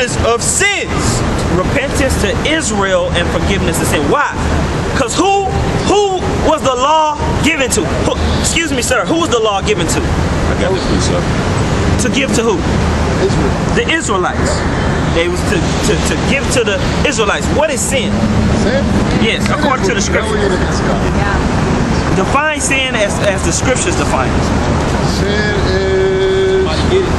forgiveness of sins. Repentance to Israel and forgiveness of sin. Why? Because who was the law given to? Excuse me, sir. Who was the law given to? I got this, please, sir. To give to who? Israel. The Israelites. They was to give to the Israelites. What is sin? Sin? Yes, according to the scripture. Define sin as the scriptures define it. Sin is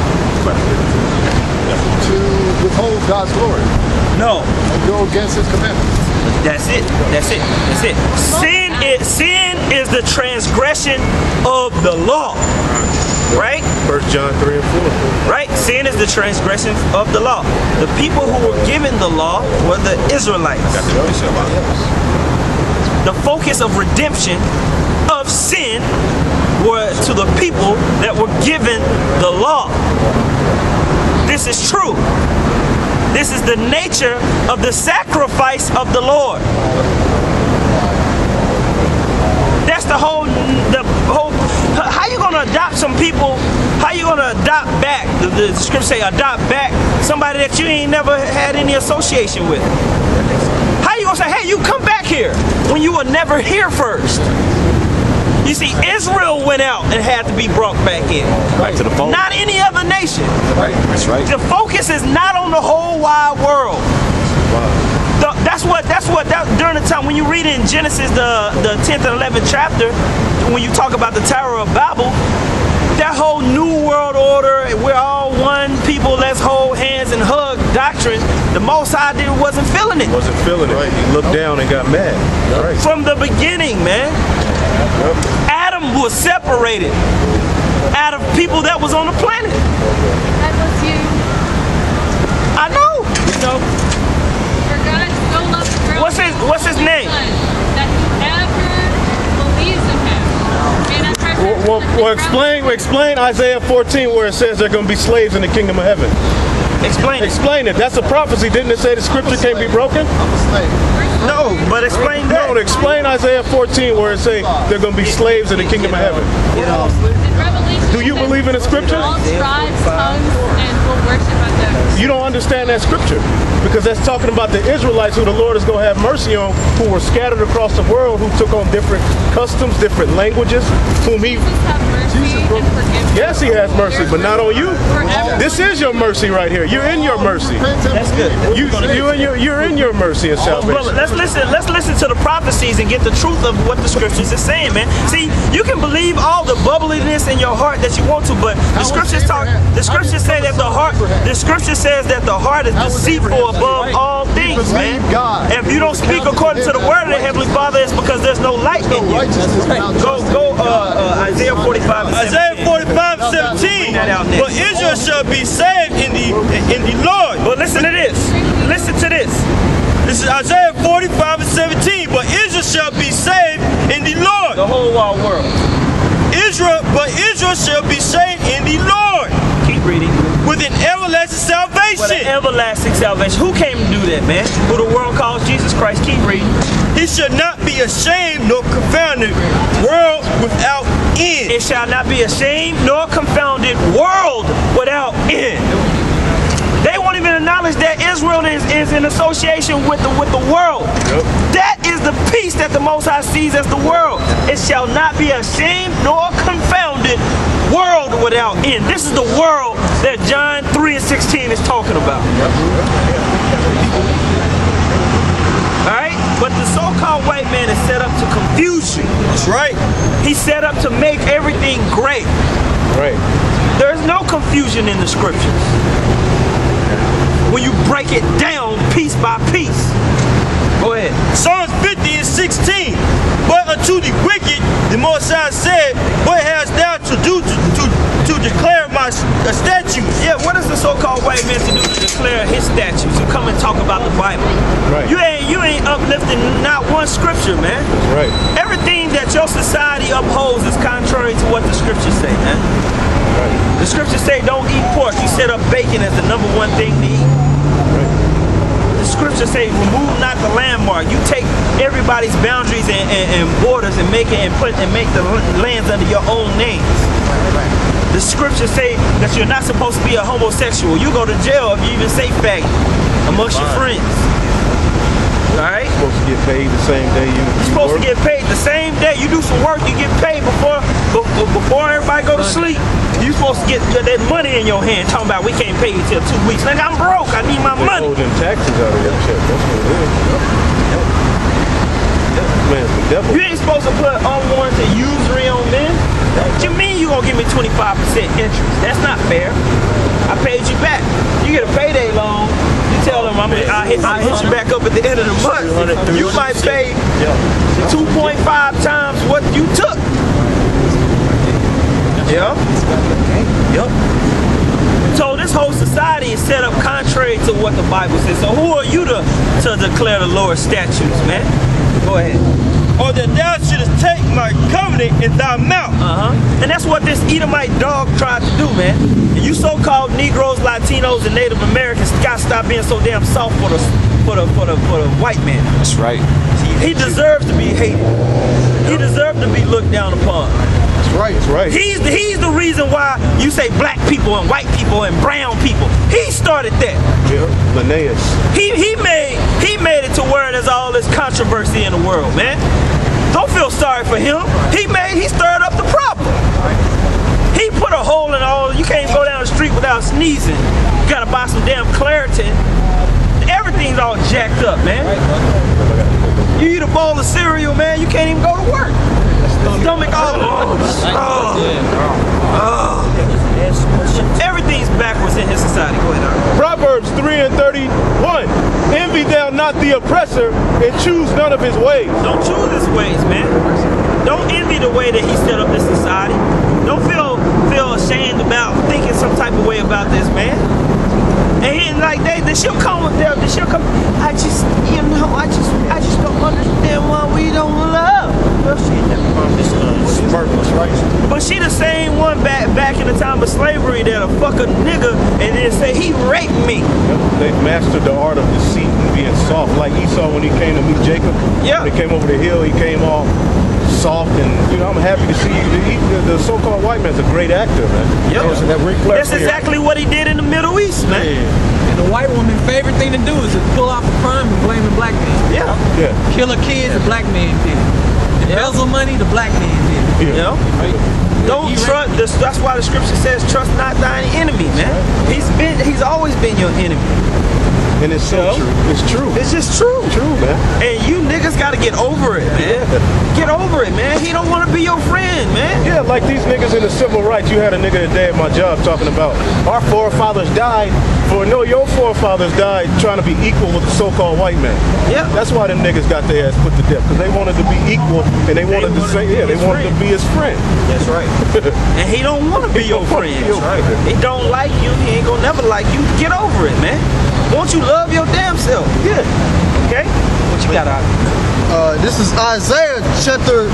to withhold God's glory. No. And go against his commandments. That's it. That's it. That's it. Sin is the transgression of the law. Right? 1 John 3 and 4. Right? Sin is the transgression of the law. The people who were given the law were the Israelites. The focus of redemption of sin were to the people that were given the law. This is true. This is the nature of the sacrifice of the Lord. That's the whole, how you gonna adopt some people, how you gonna adopt back, the scripture say adopt back somebody that you ain't never had any association with? How you gonna say, hey, you come back here when you were never here first? You see, Israel went out and had to be brought back in. Back to the fold. Not any other nation. Right, that's right. The focus is not on the whole wide world. That's what during the time when you read in Genesis the 10th and 11th chapter, when you talk about the Tower of Babel, that whole new world order, we're all one people, let's hold hands and hug doctrine, the Most High wasn't feeling it. Wasn't feeling it. Right. He looked down and got mad. Right. From the beginning, man. Adam was separated out of people that was on the planet. That was you. I know. You know. For God so loved the world. What's his name? That whoever believes in him may not perish. Well, explain Isaiah 14 where it says they're going to be slaves in the kingdom of heaven. Explain it. Explain it. That's a prophecy. Didn't it say the scripture can't be broken? I'm a slave. No, but explain that. No, explain Isaiah 14 where it say they're going to be slaves in the kingdom of heaven. In Revelation, Do you believe in the scripture? all tribes, tongues, and will worship unto. You don't understand that scripture because that's talking about the Israelites who the Lord is going to have mercy on, who were scattered across the world, who took on different customs, different languages, whom he... Jesus have mercy and forgiveness. Yes, he has mercy, but not on you. This is your mercy right here. You're in your mercy. That's good. You're in your mercy and salvation. Brother, let's listen to the prophecies and get the truth of what the scriptures is saying, man. See, you can believe all the bubbliness in your heart that you want to, but the scriptures say that the scripture says that the heart is deceitful above all things, man. And if you don't speak according to the word of the Heavenly Father, it's because there's no light in you. Go Isaiah 45 and 17. Isaiah 45 and 17. But Israel shall be saved in the Lord. But listen to this. Listen to this. This is Isaiah 45 and 17. But Israel shall be saved in the Lord. The whole wide world. But Israel shall be saved in the Lord. Keep reading. With an everlasting salvation. With an everlasting salvation. Who came to do that, man? Who the world calls Jesus Christ. Keep reading. He shall not be ashamed nor confounded, world without end. It shall not be ashamed nor confounded, world without end. They won't even acknowledge that Israel is in association with the world. Yep. That is the peace that the Most High sees as the world. It shall not be ashamed nor confounded, world without end. This is the world that John 3 and 16 is talking about. Alright? But the so-called white man is set up to confuse you. That's right. He's set up to make everything great. Right. There's no confusion in the scriptures. When you break it down piece by piece. Go ahead. Psalms 50 and 16. But unto the wicked, the Most High said, what hast thou to do to declare my statutes? Yeah, what is the so-called white man to do to declare his statutes? To come and talk about the Bible. Right. You ain't uplifting not one scripture, man. Right. Everything that your society upholds is contrary to what the scriptures say, man. Right. The scriptures say don't eat pork. You set up bacon as the #1 thing to eat. scriptures say, remove not the landmark. You take everybody's boundaries and borders and make the lands under your own names. The scriptures say that you're not supposed to be a homosexual. You go to jail if you even say faggot amongst your friends. Alright? You're supposed to get paid the same day you supposed work. to get paid the same day. You do some work, you get paid before everybody go to sleep. You supposed to get that money in your hand talking about we can't pay you till 2 weeks. Like, I'm broke, I need my money. Holding taxes out of your check. That's what it is. Man, the devil. You ain't supposed to put unwarranted usury on men. What you mean you gonna give me 25% interest? That's not fair. I paid you back. You get a payday loan. You tell them I'll hit you back up at the end of the month. You might pay 2.5 times what you took. Yeah. Yep. So this whole society is set up contrary to what the Bible says. So who are you to declare the Lord's statutes, man? Go ahead. Or that thou shouldest take my covenant in thy mouth. And that's what this Edomite dog tried to do, man. And you so-called Negroes, Latinos, and Native Americans gotta stop being so damn soft for the white man. That's right. He deserves to be hated. He deserves to be looked down upon. That's right. That's right. He's the reason why you say black people and white people and brown people. He started that. Yeah. Linnaeus. He made it to where there's all this controversy in the world, man. Don't feel sorry for him. He stirred up the problem. He put a hole in all. You can't go down the street without sneezing. You gotta buy some damn Claritin. Everything's all jacked up, man. You eat a bowl of cereal, man, you can't even go to work. Stomach all. Everything's backwards in his society. Go ahead, Art. Proverbs 3:31. Envy thou not the oppressor, and choose none of his ways. Don't choose his ways, man. Don't envy the way that he set up this society. Don't feel ashamed about thinking some type of way about this, man. And he, like she'll come with them. She'll come. I just don't understand why we don't love. Well, she never Purpose, right? But she the same one back in the time of slavery that'll fuck a nigga and then say he raped me. They've mastered the art of deceit and being soft. Like Esau when he came to meet Jacob. Yeah. When he came over the hill, he came all soft and, I'm happy to see you. The so-called white man's a great actor, man. Yep. That's exactly what he did in the Middle East, man. And the white woman's favorite thing to do is to pull off a crime and blame the black man. Yeah. Yeah. Kill a kid, the black man did it. Embezzle money, the black man did it. Yeah. Don't trust. That's why the scripture says, "Trust not thine enemy," man. He's always been your enemy. And it's so true. It's true. It's just true. True, man. And you niggas gotta get over it, man. Get over it, man. He don't want to be your friend, man. Yeah, like these niggas in the civil rights. You had a nigga today at my job talking about our forefathers died your forefathers died trying to be equal with the so-called white man. Yeah. That's why them niggas got their ass put to death, because they wanted to be equal and they wanted to be his friend. That's right. And he don't want to be your friend. That's right. He don't like you. He ain't gonna never like you. Get over it, man. Won't you love your damn self? Yeah. Okay? What you got out? This is Isaiah chapter.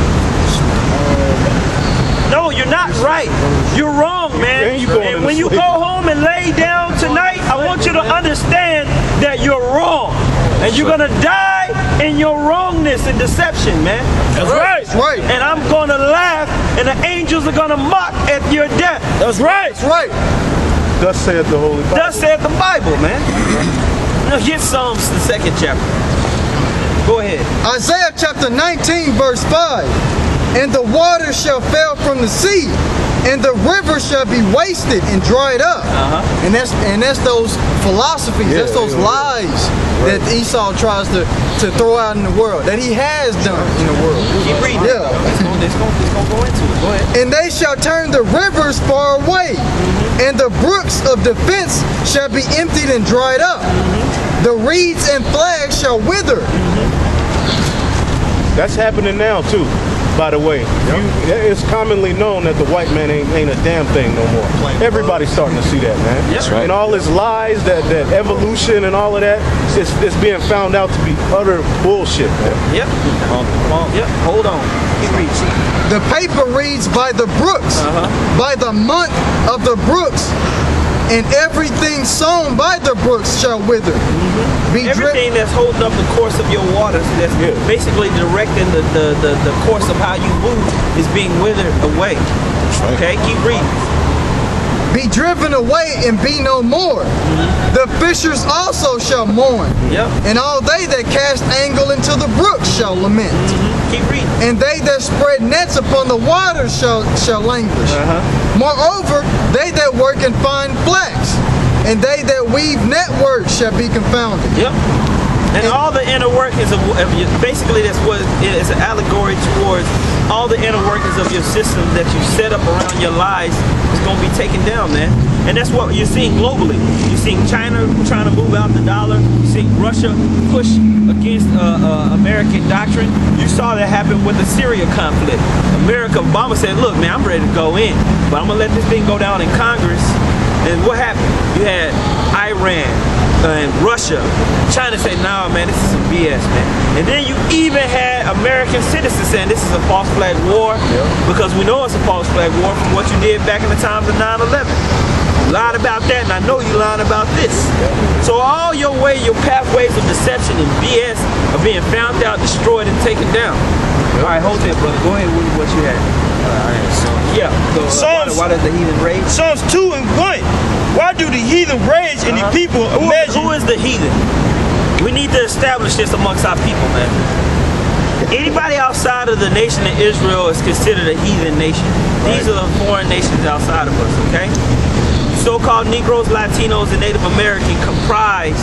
No, you're not right. You're wrong, man. And when you go home and lay down tonight, I want you to understand that you're wrong. And you're gonna die in your wrongness and deception, man. That's right. That's right. And I'm gonna laugh, and the angels are gonna mock at your death. That's right. That's right. Thus saith the Holy Bible. Thus saith the Bible, man. Now get Psalms, the 2nd chapter. Go ahead. Isaiah chapter 19, verse 5. And the waters shall fail from the sea, and the river shall be wasted and dried up. And that's those philosophies, that's those lies that Esau tries to throw out in the world, that he has done in the world. Keep reading. Yeah. It's gonna go into it. Go ahead. And they shall turn the rivers far away, and the brooks of defense shall be emptied and dried up. The reeds and flags shall wither. That's happening now too, by the way. It's commonly known that the white man ain't a damn thing no more. Everybody's starting to see that, man. That's right. And all his lies, that evolution and all of that, it's being found out to be utter bullshit, man. Yep. Yep. Hold on. Keep reading. The paper reads by the brooks, by the month of the brooks, and everything sown by the brooks shall wither. Be Everything that's holding up the course of your waters, that's basically directing the course of how you move, is being withered away. Okay, keep reading. Be driven away and be no more. The fishers also shall mourn, and all they that cast angle into the brooks shall lament. Keep reading. And they that spread nets upon the waters shall languish. Moreover, they that work in fine flax, and they that weave network shall be confounded. And all the inner workings of your, basically that's what it is, an allegory towards all the inner workings of your system that you set up around your lives is going to be taken down, man. And that's what you're seeing globally. You're seeing China trying to move out the dollar. You're seeing Russia push against American doctrine. You saw that happen with the Syria conflict. Obama said, look, man, I'm ready to go in, but I'm going to let this thing go down in Congress. And what happened? You had Iran and Russia. China said, nah, man, this is some BS, man. And then you even had American citizens saying this is a false flag war, because we know it's a false flag war from what you did back in the times of 9/11. You lied about that, and I know you lied about this. So all your pathways of deception and BS are being found out, destroyed, and taken down. All right, hold it, brother. Go ahead with what you had. Why does the heathen rage? Psalms 2 and 1. Why do the heathen rage and the people imagine? Who is the heathen? We need to establish this amongst our people, man. Anybody outside of the nation of Israel is considered a heathen nation. These are the foreign nations outside of us, okay? So-called Negroes, Latinos, and Native American comprise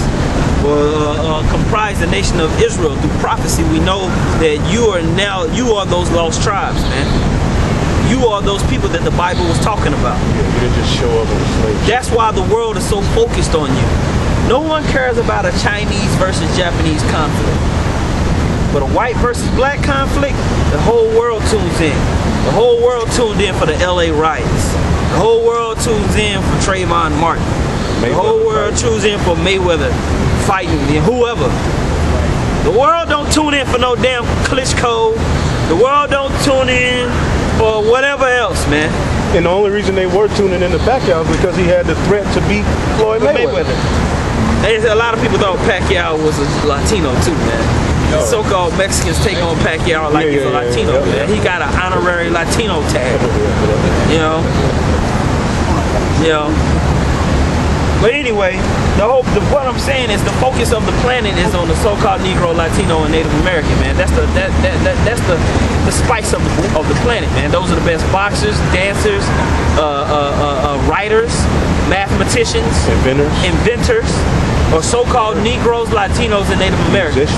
the nation of Israel. Through prophecy, we know that you are those lost tribes, man. You are those people that the Bible was talking about. You didn't just show up as slaves. That's why the world is so focused on you. No one cares about a Chinese versus Japanese conflict. But a white versus black conflict, the whole world tunes in. The whole world tuned in for the LA riots. The whole world tunes in for Trayvon Martin. The whole world tunes in for Mayweather fighting whoever. The world don't tune in for no damn Klitschko. The world don't tune in for whatever else, man. And the only reason they were tuning in to Pacquiao is because he had the threat to beat Floyd Mayweather. And a lot of people thought Pacquiao was a Latino too, man. So-called Mexicans take on Pacquiao like he's a Latino, man. He got an honorary Latino tag, you know. But anyway, what I'm saying is the focus of the planet is on the so-called Negro, Latino, and Native American, man. That's the spice of the planet, man. Those are the best boxers, dancers, writers, mathematicians, inventors, or so-called Negroes, Latinos, and Native Americans.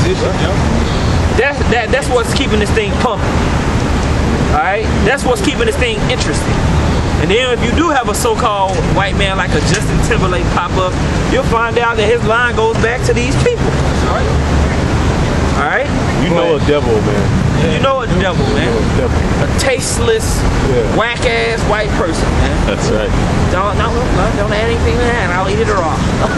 That's what's keeping this thing pumping. All right, that's what's keeping this thing interesting. And then if you do have a so-called white man like a Justin Timberlake pop up, you'll find out that his line goes back to these people. All right? You know a devil, man. You know a devil, man. A tasteless, whack-ass white person, man. That's right. Don't add anything to that. I'll eat it raw.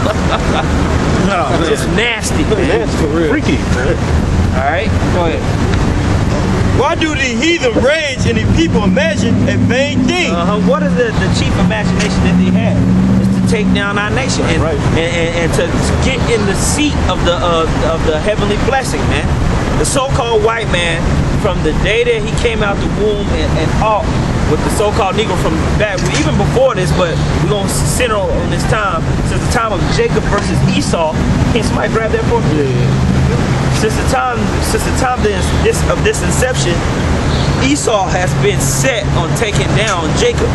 No, just nasty, man. Nasty, real. Freaky. All right? Go ahead. Why do the heathen rage and the people imagine a vain thing? What is the chief imagination that they have? Is to take down our nation and to get in the seat of the heavenly blessing, man. The so-called white man, from the day that he came out the womb and out with the so-called Negro from back, even before this, but we're going to center on this time, since the time of Jacob versus Esau. Can somebody grab that for me? Since the time of this inception, Esau has been set on taking down Jacob.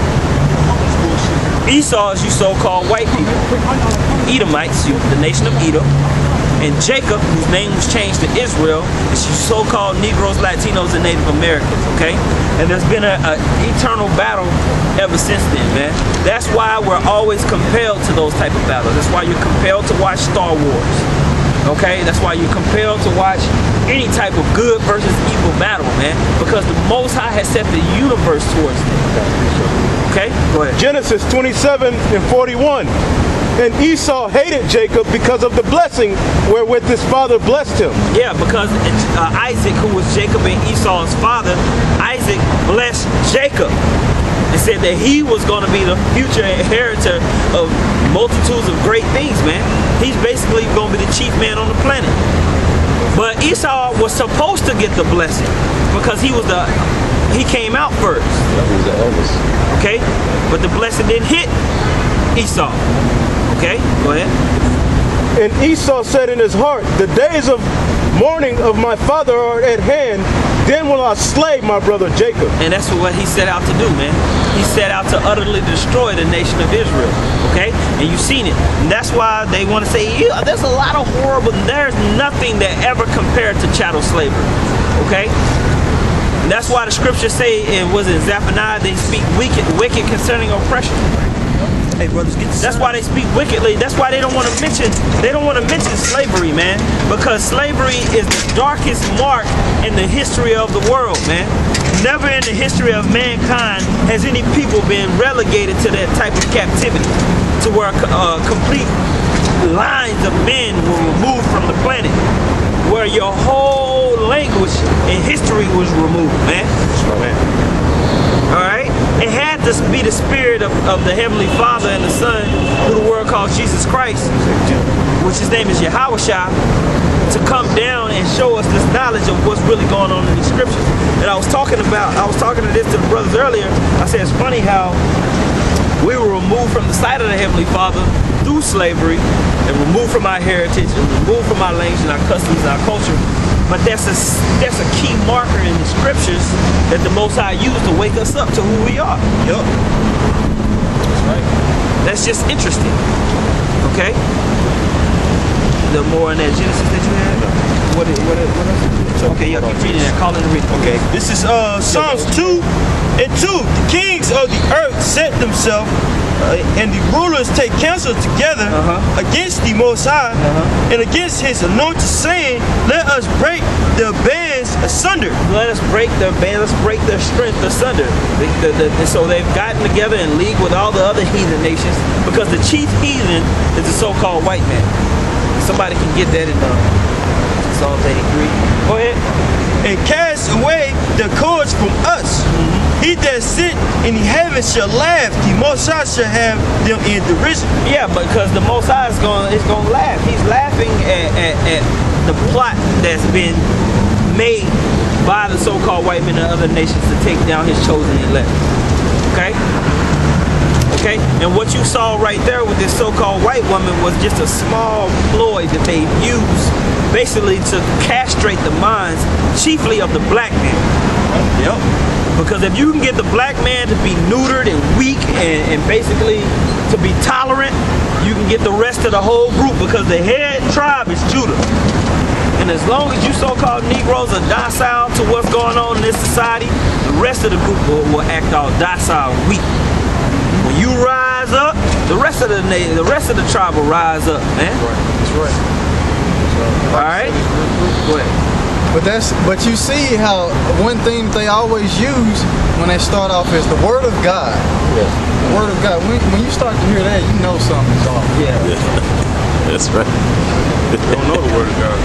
Esau is you so-called white people. Edomites, the nation of Edom. And Jacob, whose name was changed to Israel, is you so-called Negroes, Latinos, and Native Americans, okay? And there's been an eternal battle ever since then, man. That's why we're always compelled to those type of battles. That's why you're compelled to watch Star Wars. Okay, that's why you're compelled to watch any type of good versus evil battle, man, because the Most High has set the universe towards it. Okay, go ahead. Genesis 27:41. And Esau hated Jacob because of the blessing wherewith his father blessed him. Yeah, because Isaac, who was Jacob and Esau's father, Isaac blessed Jacob. It said that he was going to be the future inheritor of multitudes of great things, man. He's basically going to be the chief man on the planet. But Esau was supposed to get the blessing because he came out first. That was the eldest. Okay? But the blessing didn't hit Esau. Okay? Go ahead. And Esau said in his heart, the days of mourning of my father are at hand, then will I slay my brother Jacob. And that's what he set out to do, man. He set out to utterly destroy the nation of Israel. Okay? And you've seen it. And that's why they want to say, yeah, there's a lot of horrible, there's nothing that ever compared to chattel slavery. Okay? And that's why the scriptures say, it was in Zephaniah, they speak wicked concerning oppression. Hey, brothers, get this. That's why they speak wickedly. That's why they don't want to mention slavery, man. Because slavery is the darkest mark in the history of the world, man. Never in the history of mankind has any people been relegated to that type of captivity, to where complete lines of men were removed from the planet, where your whole language and history was removed, man. All right? It had to be the spirit of the Heavenly Father and the Son through the word called Jesus Christ, which his name is Yahushua, to come down and show us this knowledge of what's really going on in these scriptures. And I was talking to this to the brothers earlier. I said it's funny how we were removed from the sight of the Heavenly Father through slavery, and removed from our heritage, and removed from our language and our customs and our culture. But that's a key marker in the scriptures that the Most High used to wake us up to who we are. Yup. That's right. That's just interesting. Okay? The more in that Genesis that you had? What else? Okay, yeah, keep reading that. Call it and read it. Okay, this is Psalms 2:2. The kings of the earth set themselves, and the rulers take counsel together against the Most High and against his anointed, saying, let us break their bands asunder. Let us break their band, let's break their strength asunder. So they've gotten together in league with all the other heathen nations, because the chief heathen is the so-called white man. Somebody can get that in Psalms 83. Go ahead. And cast away the cords from us. He that sit in the heavens shall laugh. The Most High shall have them in derision. Yeah, because the Most High is going to laugh. He's laughing at the plot that's been made by the so-called white men and other nations to take down his chosen elect. Okay? Okay? And what you saw right there with this so-called white woman was just a small ploy that they used basically to castrate the minds chiefly of the black man. Yep. Because if you can get the black man to be neutered and weak and basically to be tolerant, you can get the rest of the whole group, because the head tribe is Judah. And as long as you so-called Negroes are docile to what's going on in this society, the rest of the group will act all docile and weak. When you rise up, the rest of the tribe will rise up, man. That's right. All right. Go ahead. But you see how one thing they always use when they start off is the word of God. Yes. The word of God. When you start to hear that, you know something's off. Yeah. That's right. They don't know the word of God.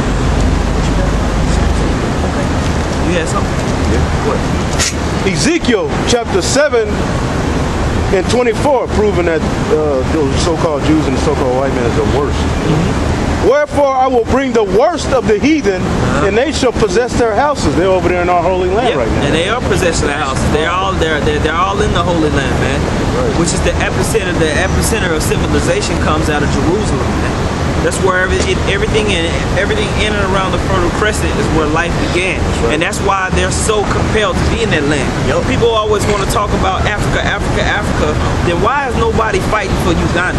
You had something? Yeah. What? Ezekiel chapter 7 and 24, proving that those so-called Jews and the so-called white men is the worst. Wherefore I will bring the worst of the heathen, and they shall possess their houses. They're over there in our holy land right now. And they are possessing the houses. They're all there. They're all in the holy land, man. Right. Which is the epicenter. The epicenter of civilization comes out of Jerusalem, man. That's where everything in and around the Fertile Crescent is where life began. Right. And that's why they're so compelled to be in that land. Yep. People always want to talk about Africa, Africa, Africa. Then why is nobody fighting for Uganda?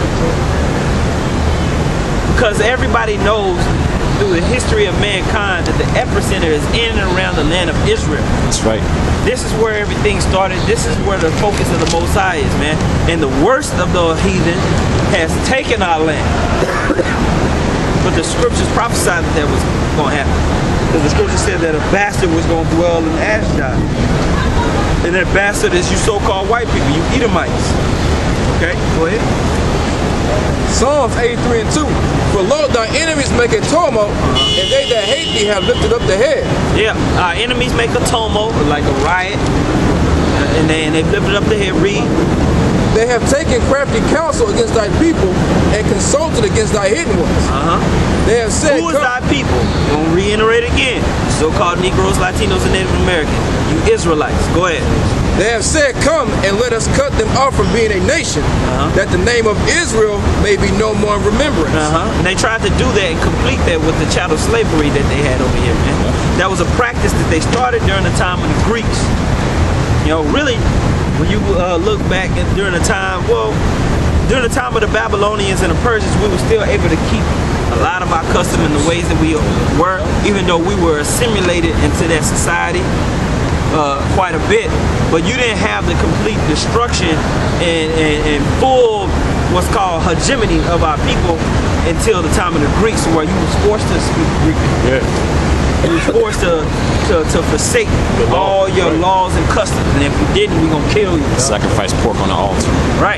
Because everybody knows through the history of mankind that the epicenter is in and around the land of Israel. That's right. This is where everything started. This is where the focus of the Most High is, man. And the worst of the heathen has taken our land. But the scriptures prophesied that was going to happen. Because the scripture said that a bastard was going to dwell in Ashdod. And that bastard is you so-called white people, you Edomites. Okay, go ahead. Psalms 83 and 2. For lo, thy enemies make a tumult, and they that hate thee have lifted up their head. Yeah, our enemies make a tumult, like a riot. And they lifted up their head, read. They have taken crafty counsel against thy people and consulted against thy hidden ones. They have said, who is thy people? I'm going to reiterate again. So-called Negroes, Latinos, and Native Americans. You Israelites. Go ahead. They have said, come and let us cut them off from being a nation, that the name of Israel may be no more in remembrance. And they tried to do that and complete that with the chattel slavery that they had over here, man. That was a practice that they started during the time of the Greeks. You know, really, when you look back at during the time of the Babylonians and the Persians, we were still able to keep a lot of our custom and the ways that we were, even though we were assimilated into that society quite a bit. But you didn't have the complete destruction and full what's called hegemony of our people until the time of the Greeks, where you was forced to speak Greek. You was forced to forsake all your laws and customs, and if you didn't, we're gonna kill you. Sacrifice pork on the altar. Right.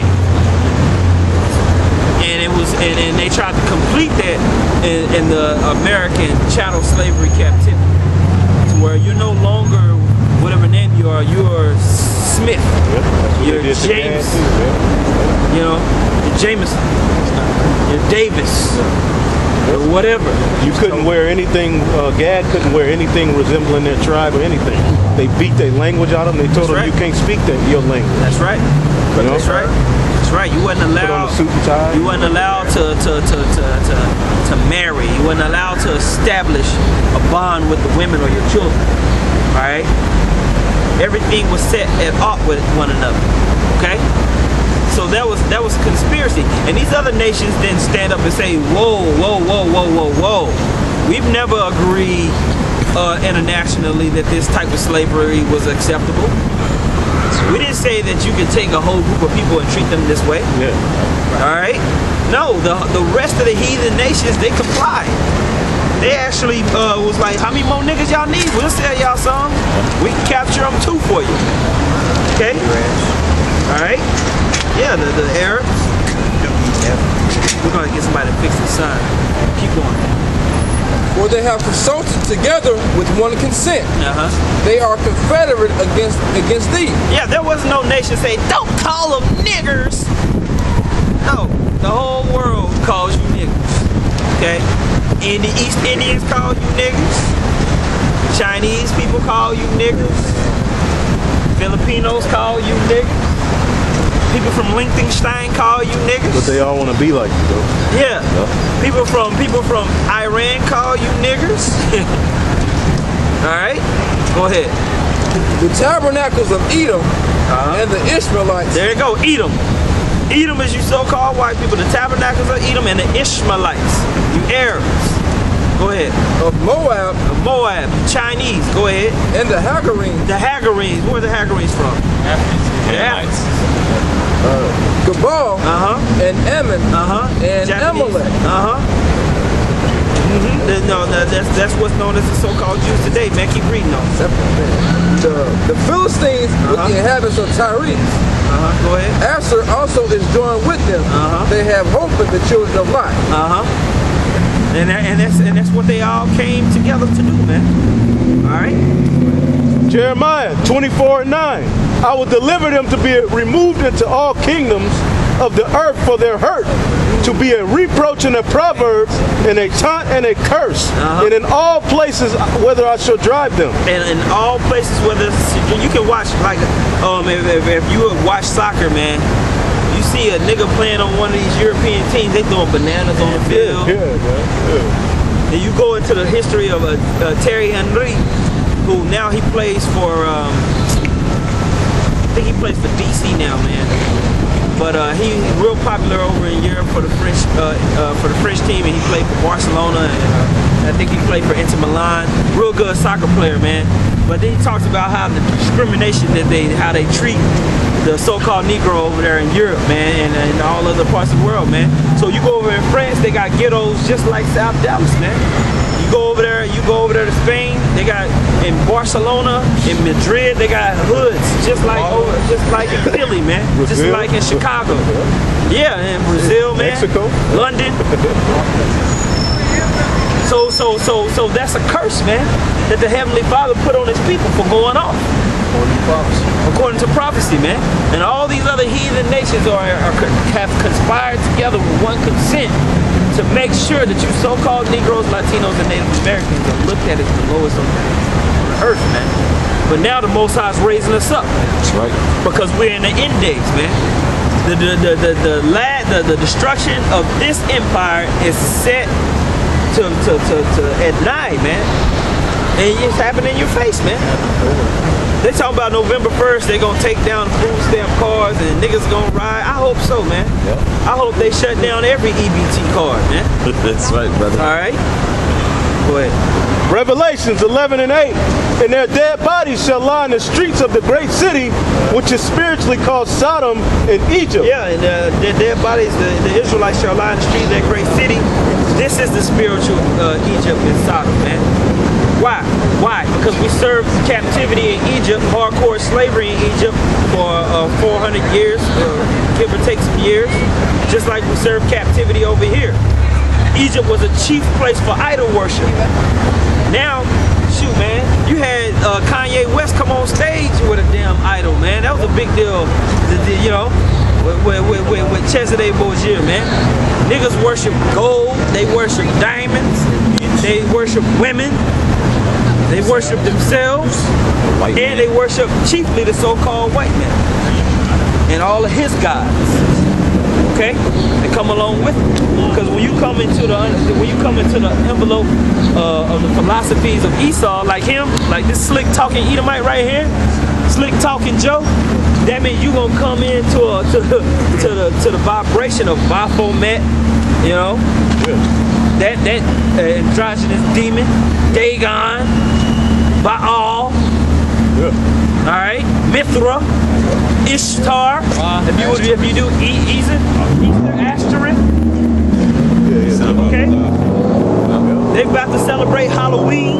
And it was, and they tried to complete that in the American chattel slavery captivity, to where you're no longer whatever name you are. You're Smith. You're James. You know, you're Jameson. You're Davis. Or whatever. You couldn't wear anything, Gad couldn't wear anything resembling their tribe or anything. They beat their language out of them. They told them you can't speak your language. That's right. You know? That's right. That's right. You wasn't allowed. Put on a suit and tie. You wasn't allowed to marry. You wasn't allowed to establish a bond with the women or your children. All right. Everything was set at odds with one another. Okay. So that was a conspiracy, and these other nations didn't stand up and say, whoa, whoa, whoa, whoa, whoa, whoa. We've never agreed internationally that this type of slavery was acceptable. We didn't say that you could take a whole group of people and treat them this way. Yeah. All right. No, the rest of the heathen nations, they complied. They actually was like, how many more niggas y'all need? We'll sell y'all some. We can capture them too for you. Okay. All right. Yeah, the Arabs. We're gonna get somebody to fix the sign. Keep going. For they have consulted together with one consent. They are confederate against thee. Yeah, there was no nation say, don't call them niggers. No, the whole world calls you niggers. Okay? And the East Indians call you niggers. Chinese people call you niggers. Filipinos call you niggers. People from Liechtenstein call you niggas. But they all want to be like you, though. Yeah. People from Iran call you niggers. All right. Go ahead. The tabernacles of Edom and the Ishmaelites. There you go. Edom. Edom is you so-called white people. The tabernacles of Edom and the Ishmaelites. You Arabs. Go ahead. Of Moab. Of Moab. Chinese. Go ahead. And the Hagarenes. The Hagarenes. Where are the Hagarenes from? Africans. Gabal. And Ammon. And Amalek. No, that's what's known as the so-called Jews today. Man, keep reading on. The Philistines with the inhabitants of Tyre. Go ahead. Asher also is joined with them. They have hope in the children of Lot. And that's what they all came together to do, man. All right. Jeremiah 24:9. I will deliver them to be removed into all kingdoms of the earth for their hurt, to be a reproach and a proverb, and a taunt and a curse, and in all places whether I shall drive them. And in all places, whether you can watch, like, if you would watch soccer, man, you see a nigga playing on one of these European teams, they throwing bananas on the field. Yeah. And you go into the history of Thierry Henry, who now he plays for, I think he plays for DC now, man. But he's real popular over in Europe for the French team, and he played for Barcelona, and I think he played for Inter Milan. Real good soccer player, man. But then he talks about how the discrimination that how they treat the so-called Negro over there in Europe, man, and all other parts of the world, man. So you go over in France, they got ghettos just like South Dallas, man. You go over there to Spain, they got in Barcelona, in Madrid, they got hoods just like in Philly, man. Brazil. Just like in Chicago. Yeah, in Brazil, man. Mexico. London. So that's a curse, man, that the Heavenly Father put on his people for going off. According to prophecy, man. And all these other heathen nations have conspired together with one consent to make sure that you so-called Negroes, Latinos, and Native Americans are looked at as the lowest on the earth, man. But now the Most High is raising us up. That's right. Because we're in the end days, man. The destruction of this empire is set at night, man. And it's happening in your face, man. They talking about November 1st, they gonna take down food stamp cards and niggas gonna ride. I hope so, man. Yep. I hope they shut down every EBT card, man. That's right, brother. All right? Go ahead. Revelations 11 and 8. And their dead bodies shall lie in the streets of the great city, which is spiritually called Sodom in Egypt. Yeah, and their dead bodies, the Israelites shall lie in the streets of that great city. This is the spiritual Egypt and Sodom, man. Why? Why? Because we served captivity in Egypt, hardcore slavery in Egypt for 400 years, give or take some years, just like we served captivity over here. Egypt was a chief place for idol worship. Now, shoot, man, you had Kanye West come on stage with a damn idol, man. That was a big deal, you know, with Chesede Bourgier, man. Niggas worship gold, they worship diamonds, they worship women, they worship themselves, and they worship chiefly the so-called white man and all of his gods. Okay, they come along with it. Because when you come into the envelope of the philosophies of Esau, like him, like this slick talking Edomite right here, slick talking Joe, that means you gonna come into the vibration of Baphomet, you know, that androgynous demon, Dagon, Baal, all right, Mithra, Ishtar. If you do Easter, Ashtoreth. Okay. They're about to celebrate Halloween.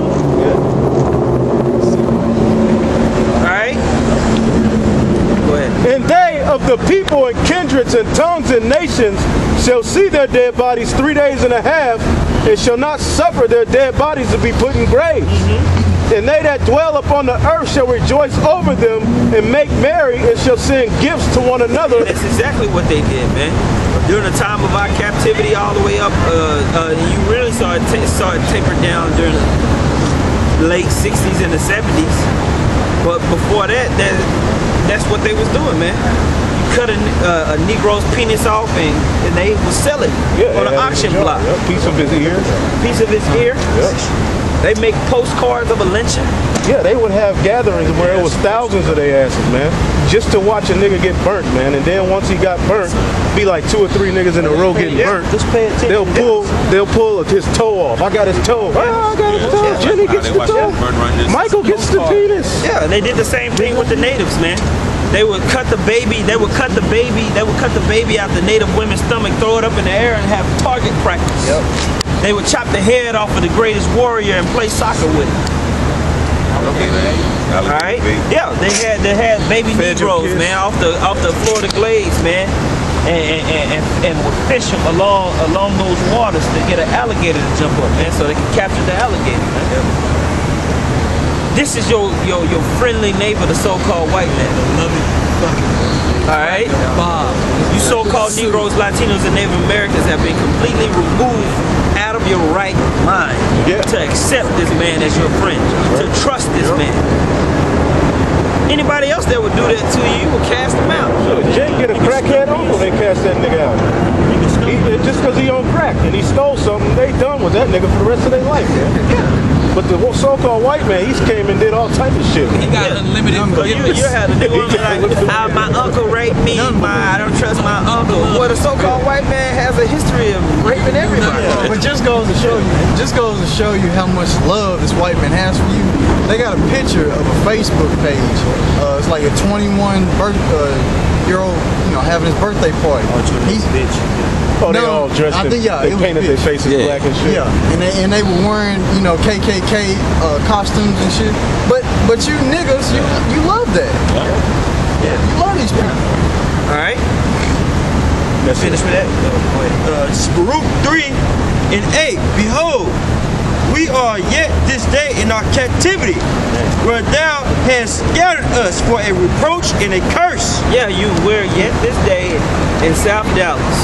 All right. Go ahead. And they of the people and kindreds and tongues and nations shall see their dead bodies 3 days and a half, and shall not suffer their dead bodies to be put in graves. And they that dwell upon the earth shall rejoice over them and make merry, and shall send gifts to one another. That's exactly what they did, man. During the time of our captivity all the way up, you really saw it taper down during the late 60s and the 70s. But before that, that's what they was doing, man. You cut a Negro's penis off and they would sell it on an auction block. Piece of his ear. Piece of his ear. They make postcards of a lynching. Yeah, they would have gatherings where it was thousands of their asses, man, just to watch a nigga get burnt, man. And then once he got burnt, be like 2 or 3 niggas in a row getting burnt. Just pay attention. They'll pull his toe off. I got his toe. I got his toe. Jimmy gets the toe. Michael gets the penis. Yeah, and they did the same thing with the natives, man. They would cut the baby. They would cut the baby out the native women's stomach, throw it up in the air, and have target practice. Yep. They would chop the head off of the greatest warrior and play soccer with it. All right. Yeah, they had baby Negroes, man, off the Florida Glades, man, and would fish them along those waters to get an alligator to jump up, man, so they could capture the alligator, man. This is your friendly neighbor, the so-called white man. All right. You so-called Negroes, Latinos, and Native Americans have been completely removed out of your right mind to accept this man as your friend, to trust this man. Anybody else that would do that to you, you will cast them out. Jake get a crackhead uncle, they cast that nigga out. Just because he on crack and he stole something, they done with that nigga for the rest of their life, man. But the so-called white man, he came and did all type of shit. He got unlimited forgiveness. You had a nigga like, my uncle raped me, I don't trust my uncle. Well, the so-called white man has a history of raping everybody. But just goes to show you how much love this white man has for you. They got a picture of a Facebook page. It's like a 21-year-old, having his birthday party. He's bitch. Oh, they all dressed in, they painted their faces black and shit. Yeah, and they were wearing, KKK costumes and shit. But you niggas, you love that. Yeah. You love these people. All right. Let's finish with that. Baruch 3 and 8. Behold, we are yet this day in our captivity, where thou hast scattered us for a reproach and a curse. Yeah, we're yet this day in South Dallas.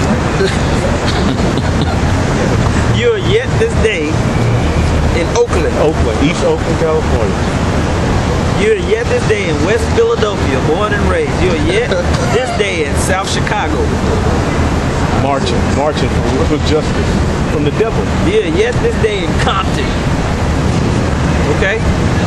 You're yet this day in Oakland. East Oakland, California. You're yet this day in West Philadelphia, born and raised. You're yet this day in South Chicago. Marching for justice from the devil. You're yet this day in Compton. Okay?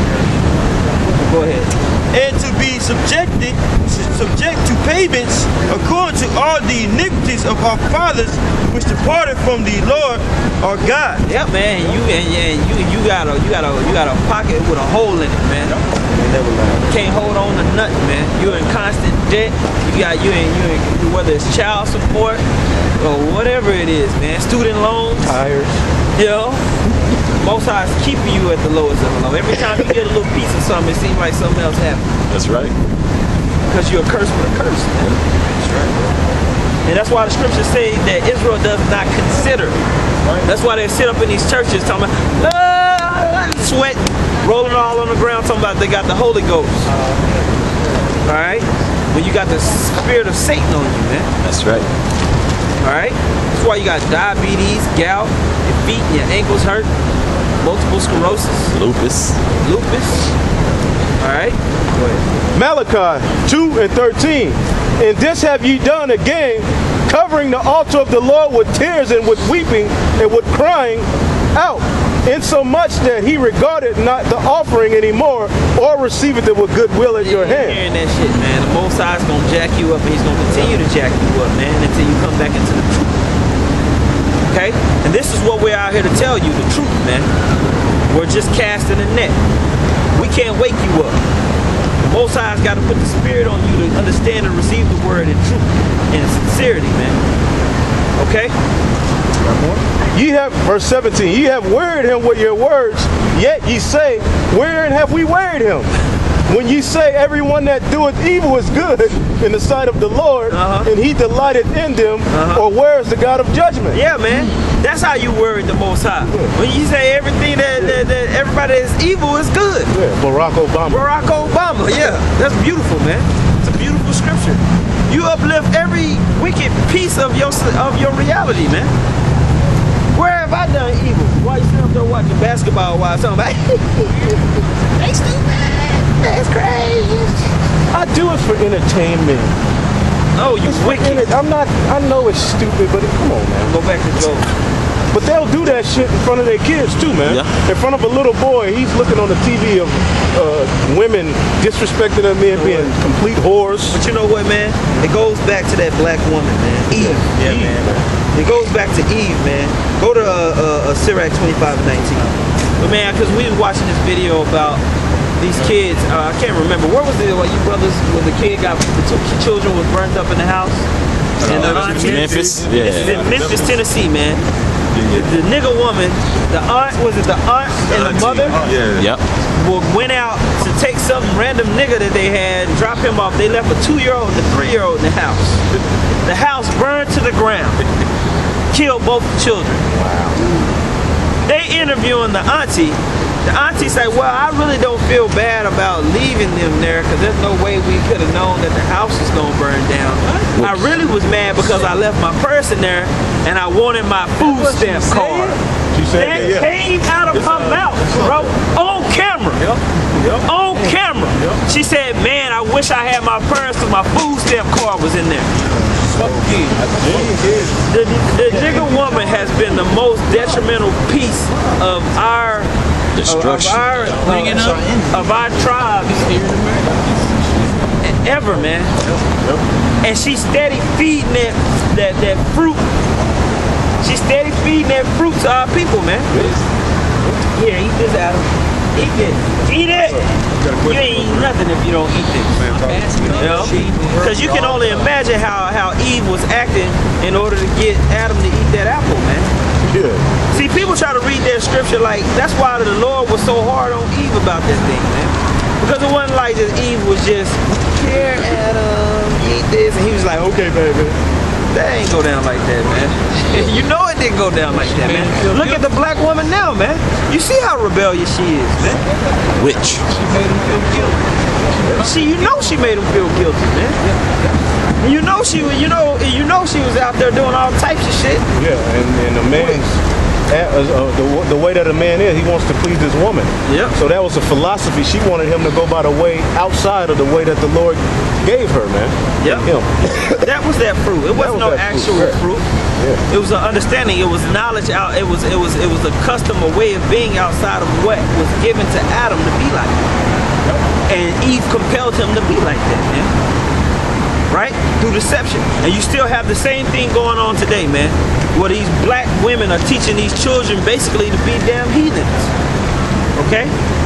Go ahead. And to be subject to payments according to all the iniquities of our fathers which departed from the Lord our God. Yeah, man. You got a pocket with a hole in it, man. You can't hold on to nothing, man. You're in constant debt. You in whether it's child support or whatever it is, man. Student loans. Tires. You know? Most High is keeping you at the lowest of the low. Every time you get a little piece of something, it seems like something else happened. That's right. Because you're a curse with a curse, man. That's right. And that's why the scriptures say that Israel does not consider. That's why they sit up in these churches talking about sweat, rolling all on the ground, talking about they got the Holy Ghost. Alright? When you got the spirit of Satan on you, man. That's right. Alright? That's why you got diabetes, gout, your feet and your ankles hurt, multiple sclerosis, Lupus. Alright? Go ahead. Malachi 2:13. And this have ye done again, covering the altar of the Lord with tears and with weeping and with crying out, insomuch that he regarded not the offering anymore, or received it with goodwill at your hand. Hearing that shit, man. The Most High is gonna jack you up, and he's gonna continue to jack you up, man, until you come back into the truth. Okay? And this is what we're out here to tell you, the truth, man. We're just casting a net. We can't wake you up. The Most High's got to put the spirit on you to understand and receive the word in truth and sincerity, man. Okay? Ye have, verse 17, ye have wearied him with your words, yet ye say, wherein have we wearied him? When ye say, everyone that doeth evil is good in the sight of the Lord, and he delighteth in them, or where is the God of judgment? Yeah, man. That's how you worried the Most High. When you say everything that everybody is evil is good. Yeah, Barack Obama. Yeah. That's beautiful, man. It's a beautiful scripture. You uplift every wicked piece of your reality, man. Where have I done evil? Why you sitting up there watching basketball while something about they stupid. That's crazy. I do it for entertainment. No, you wicked. I know it's stupid, but come on, man. Go back to Job. But they'll do that shit in front of their kids too, man. Yeah. In front of a little boy, he's looking on the TV of women disrespecting them, men being complete whores. But you know what, man? It goes back to that black woman, man. Eve. Yeah, man. It goes back to Eve, man. Go to Sirach 25:19. But man, because we was watching this video about these kids, I can't remember. Where was it? What you brothers, when the kid got, the two children was burnt up in the house? In Memphis? Yeah. This is in Memphis, Tennessee, man. The nigga woman, the aunt and the mother? Yep. Went out to take some random nigga that they had and drop him off. They left a 2-year-old and a 3-year-old in the house. The house burned to the ground. Killed both the children. Wow. They interviewing the auntie. The auntie said, well, I really don't feel bad about leaving them there because there's no way we could have known that the house was going to burn down. I really was mad because I left my purse in there and I wanted my food stamp card. That came out of her mouth, bro, on camera. On camera. She said, man, I wish I had my purse because my food stamp card was in there. The nigga woman has been the most detrimental piece of our destruction of our tribes ever, man. And she's steady feeding that fruit. She's steady feeding that fruit to our people, man. Here, eat this, Adam. Eat this. Eat it. You ain't eating nothing if you don't eat this. You know? Because you can only imagine how Eve was acting in order to get Adam to eat that apple, man. Yeah. See, people try to read that scripture like, that's why the Lord was so hard on Eve about that thing, man. Because it wasn't like that Eve was just, here, Adam, eat this. And he was like, okay, baby. That ain't go down like that, man. You know it didn't go down like that, man. Look at the black woman now, man. You see how rebellious she is, man. Which? You know she made him feel guilty, man. You know she was out there doing all types of shit. Yeah, and the man's the way that a man is, he wants to please his woman. Yep. So that was a philosophy. She wanted him to go by the way outside of the way that the Lord gave her, man. Yep. Him. That was that fruit. It wasn't no actual fruit. Yeah. It was an understanding. It was knowledge out. It was a custom, a way of being outside of what was given to Adam to be like. And Eve compelled him to be like that, man. Right? Through deception. And you still have the same thing going on today, man. Where these black women are teaching these children basically to be damn heathens. Okay?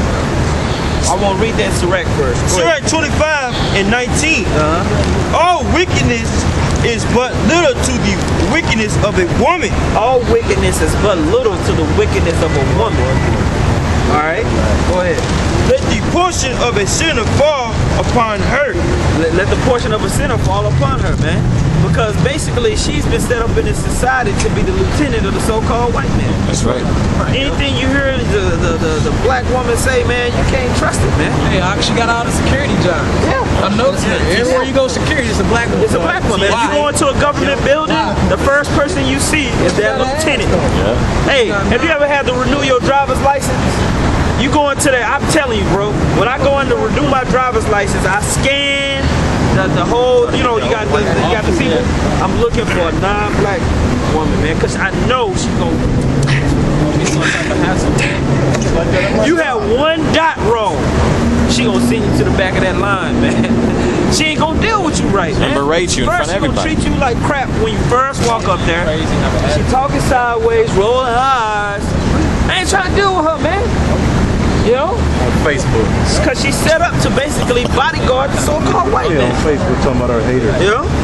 I won't read that Sirach verse. Sirach 25 and 19. All wickedness is but little to the wickedness of a woman. All wickedness is but little to the wickedness of a woman. Alright? Go ahead. Let the portion of a sinner fall upon her. Let the portion of a sinner fall upon her, man. Because basically she's been set up in this society to be the lieutenant of the so-called white man. That's right. Anything you hear the black woman say, man, you can't trust it, man. Hey, she got all the security jobs. Yeah. I'm noticing it. Everywhere you go, security, it's a black woman. It's a black woman. If you go into a government building, the first person you see is that lieutenant. Yeah. Hey, have you ever had to renew your driver's license? You go into there, I'm telling you, bro, when I go in to renew my driver's license, I scan the whole, you got the people. I'm looking for a non-black woman, man, because I know she's going to be some type of hassle. You have one dot wrong, she going to send you to the back of that line, man. She ain't going to deal with you right, man. Berate you in front of everybody. First, she going to treat you like crap when you first walk up there. She talking sideways, rolling her eyes. I ain't trying to deal with her, man. You know? On Facebook. Because she's set up to basically bodyguard the so-called white man. On Facebook talking about her haters. You know?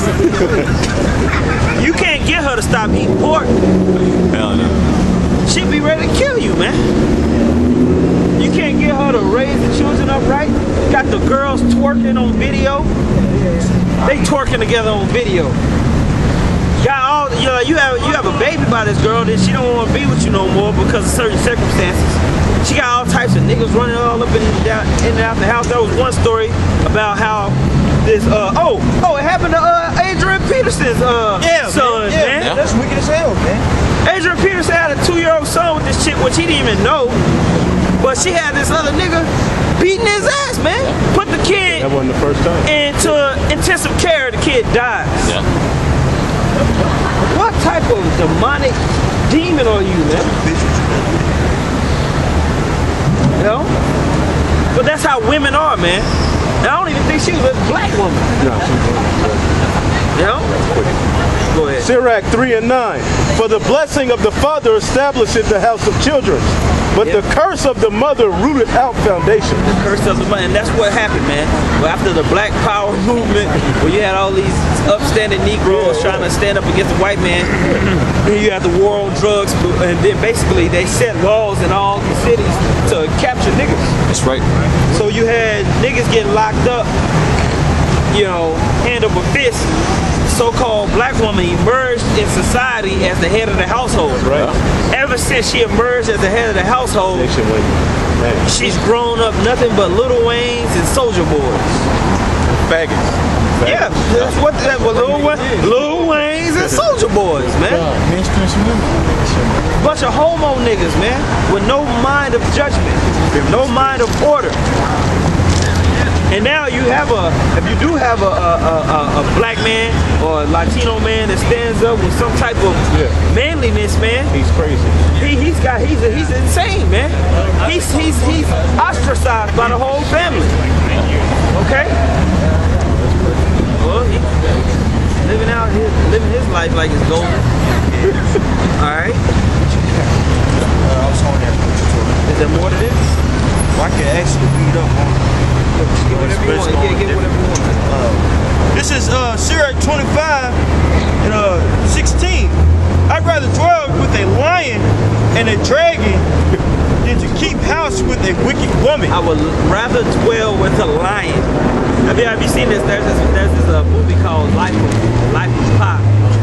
You can't get her to stop eating pork. Hell no. She'll be ready to kill you, man. You can't get her to raise the children up right. Got the girls twerking on video. They twerking together on video. Got all, you have a baby by this girl, then she don't want to be with you no more because of certain circumstances. She got all types of niggas running all up in and out the house. There was one story about how this it happened to Adrian Peterson's son, man. Yeah. That's wicked as hell, man. Adrian Peterson had a 2-year-old son with this chick, which he didn't even know. But she had this other nigga beating his ass, man. Put the kid That wasn't the first time. into intensive care. The kid dies. Yeah. What type of demonic demon are you, man? You know? But that's how women are, man. And I don't even think she was a black woman. No, You know? Go ahead. Sirach 3 and 9. For the blessing of the father establisheth the house of children, but the curse of the mother rooteth out foundation. The curse of the money, and that's what happened, man. Well, after the Black Power movement, where you had all these upstanding Negroes trying to stand up against the white man, then you had the war on drugs, and then basically they set laws in all the cities to capture niggas. That's right. So you had niggas getting locked up, hand over fist. So-called black woman emerged in society as the head of the household. Right. Ever since she emerged as the head of the household, she's grown up nothing but Lil Waynes and Soulja Boys. Faggots. Yeah, that's what Lil Waynes and Soulja Boys, man. Bunch of homo niggas, man, with no mind of judgment, no mind of order. And now you have if you do have a black man or a Latino man that stands up with some type of manliness, man. He's crazy. He's insane, man. He's ostracized by the whole family. Okay? Well, he's living his life like it's golden. Alright? Is there more to this? Well, I can actually read up on it. Get whatever you want. Get whatever you want. This is Sirach 25 and 16. I'd rather dwell with a lion and a dragon than to keep house with a wicked woman. I would rather dwell with a lion Have you seen this? There's this movie called Life of Pi.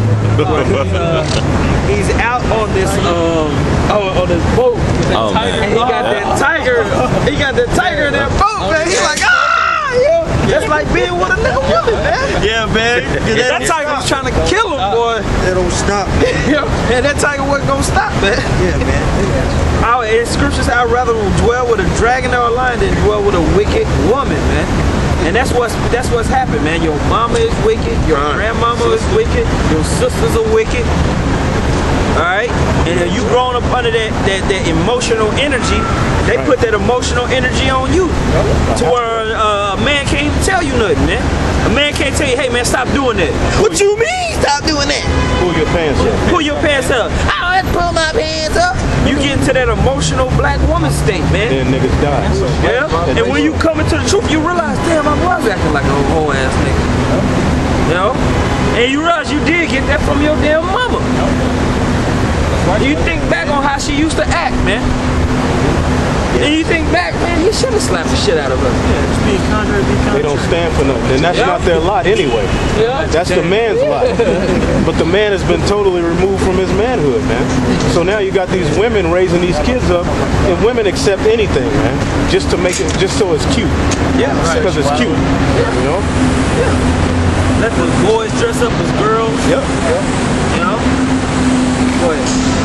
He's out on this on this boat. Oh, man. And he got that tiger. He got that tiger in that boat, man. He's like, that's like being with a nigga woman, man. Yeah, man. That tiger was trying to kill him, boy. They don't stop. And that tiger wasn't gonna stop, man. Yeah, man. In scriptures, I'd rather dwell with a dragon or a lion than dwell with a wicked woman, man. And that's what's happened, man. Your mama is wicked, your grandmama is wicked, your sisters are wicked. Alright? And if you growing up under that emotional energy, they put that emotional energy on you. To where a man can't even tell you nothing, man. A man can't tell you, hey man, stop doing that. What you mean stop doing that? Pull your pants up. Pull your pants up. I don't have to pull my pants up. You get into that emotional black woman state, man. Then niggas die. So. Yeah. And when you come into the truth, you realize, damn, I was acting like a whole ass nigga. You know? And you realize you did get that from your damn mama. You think back on how she used to act, man. And you think back, man, he should have slapped the shit out of her. Yeah, just be contrary, be contrary. They don't stand for nothing. And that's not their lot anyway. Yeah. That's the man's lot. But the man has been totally removed from his manhood, man. So now you got these women raising these kids up, and women accept anything, man, just to make it, just so it's cute. Yeah, right. Because it's cute, you know? Yeah. Let the boys dress up as girls. Yep. You know? Go ahead.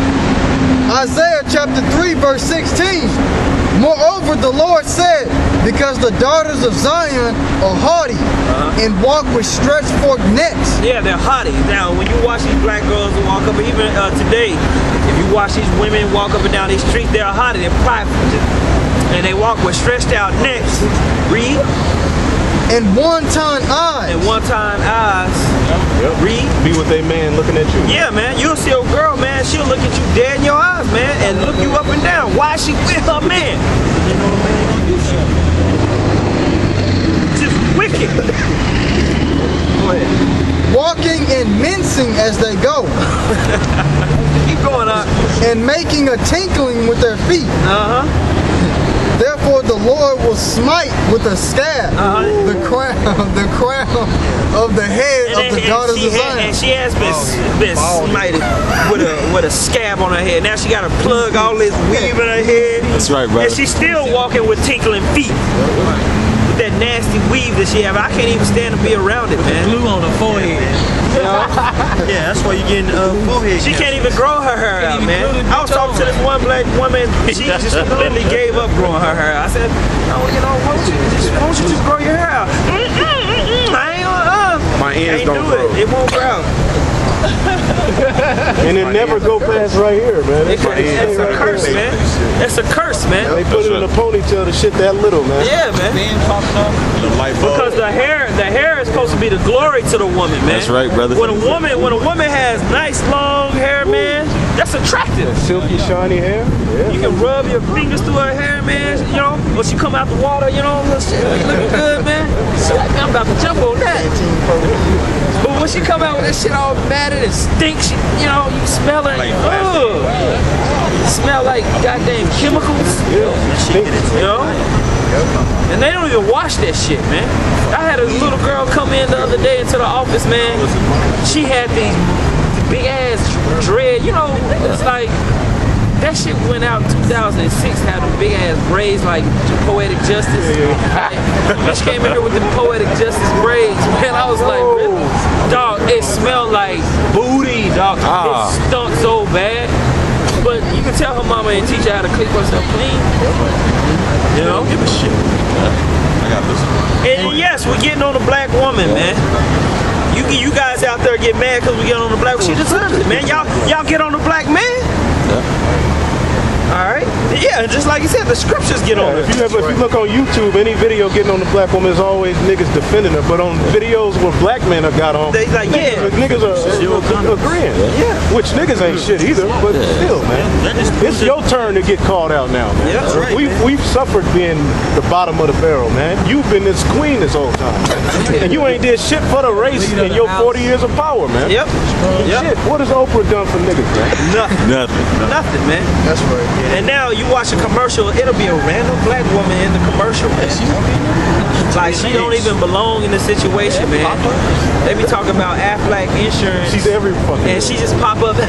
Isaiah chapter 3 verse 16. Moreover, the Lord said, because the daughters of Zion are haughty and walk with stretched forked necks. Yeah, they're haughty. Now, when you watch these black girls walk up, even today, if you watch these women walk up and down these streets, they're haughty, they're prideful. And they walk with stretched out necks. Read. And one-time eyes. And one-time eyes. Yep. Read. Be with a man looking at you. Yeah, man. You'll see a girl, man. She'll look at you dead in your eyes, man, and look you up and down. Why is she with her man? Just wicked. Go ahead. Walking and mincing as they go. Keep going up. And making a tinkling with their feet. Therefore the Lord will smite with a stab the crown of the head of the daughters of Zion. And she has been smited with a scab on her head. Now she got to plug all this weave in her head. That's right, brother. And she's still walking with tinkling feet. With that nasty weave that she have. I can't even stand to be around it, man. Glue on the forehead. You know? Yeah, that's why you're getting forehead. She can't even grow her hair out, man. I was talking to this one black woman. She just literally gave up growing her hair. I said, oh, you know, why don't you just grow your hair out? I ain't gonna, My ends don't do grow. it. It won't grow. And it never go past right here, man. It's a curse, man. It's a curse, man. They put it in a ponytail to shit that little, man. Yeah, man. Because the hair is supposed to be the glory to the woman, man. That's right, brother. When a woman has nice long hair, man, that's attractive. That silky, shiny hair. Yeah. You can rub your fingers through her hair, man. You know, or she come out the water, you know, looking good, man. I'm about to jump on that. But when she come out with that shit all matted and stinks, you know, you smell her. Like Smell like goddamn chemicals. You know? And they don't even wash that shit, man. I had a little girl come in the other day into the office, man. She had these big ass dread, you know, it's like that shit went out in 2006, had the big ass braids like Poetic Justice. She came in here with the Poetic Justice braids, man. I was like, really? Dog, it smelled like booty, dog. It stunk so bad. But you can tell her mama ain't teach her how to clean herself clean. You know? Give a shit. I got this. And yes, we're getting on the black woman, man. You guys out there get mad because we get on the black woman. She deserves it, man. Y'all get on the black man. Alright? Yeah, just like you said, the scriptures get on it. If you look on YouTube, any video getting on the black woman is always niggas defending her. But on videos where black men have got on, they like, niggas are agreeing. Yeah. Which niggas ain't shit either, but still, man. It's your turn to get called out now, man. Yeah, that's right, We've suffered being the bottom of the barrel, man. You've been this queen this whole time, man. And you ain't did shit for the race in your 40 years of power, man. Yep. Shit, what has Oprah done for niggas, man? Nothing, man. That's right. And now you watch a commercial, it'll be a random black woman in the commercial, man. Like she don't even belong in the situation, man. They be talking about Aflac insurance. She's every fucking. And she just pop up.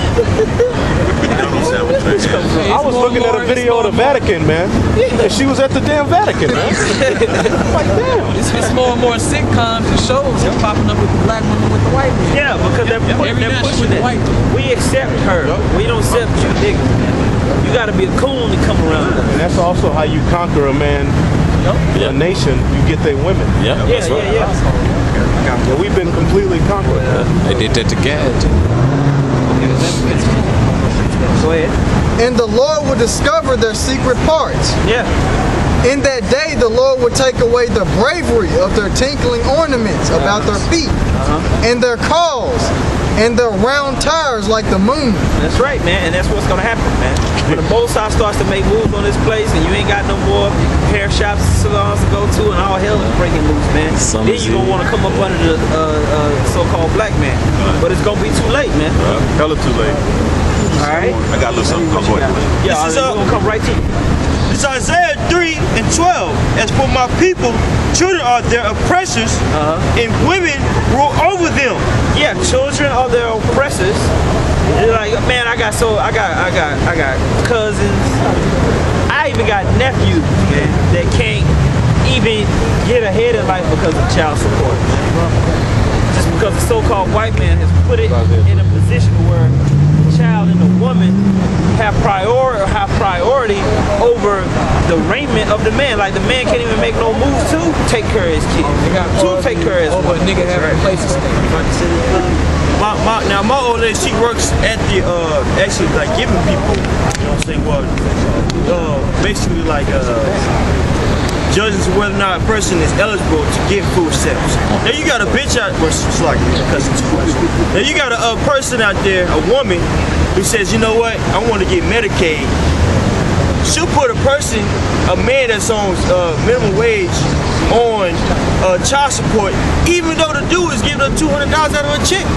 I was looking at a video of the Vatican, man. And she was at the damn Vatican, man. Like, damn. It's more and more sitcoms and shows that popping up with the black woman with the white man. Yeah, because they're pushing it. We accept her. We don't accept you, nigga. You gotta be a coon to come around. And that's also how you conquer a man, a nation. You get their women. Yeah, that's right. And we've been completely conquered. They did that to Gad. Go ahead. And the Lord will discover their secret parts. Yeah. In that day, the Lord will take away the bravery of their tinkling ornaments about their feet, and their cauls, and their round tires like the moon. That's right, man, and that's what's gonna happen, man. When the Most High starts to make moves on this place, and you ain't got no more hair shops, salons to go to, and all hell is breaking loose, man. Then you gonna want to come up under the so-called black man, but it's gonna be too late, man. Hella too late. All right. I got a little something. Go ahead. Yeah, This is we're gonna come right to you. It's Isaiah 3:12. As for my people, children are their oppressors, and women rule over them. Yeah, children are their oppressors. They're like, man, I got cousins. I even got nephews, man, that can't even get ahead in life because of child support. Just because the so-called white man has put it in a position where the child and the woman have priority over the raiment of the man. Like the man can't even make no moves to take care of his kids. To take care of his over a nigga having a place to stay. Now my old lady, she works at the actually like giving people, you know what I'm saying, well, basically like judging whether or not a person is eligible to get food stamps. Now you got a bitch out, well, it's like now you got a person out there, a woman, who says, you know what, I want to get Medicaid. She'll put a person, a man that's on minimum wage, on child support, even though the dude is giving her $200 out of a check.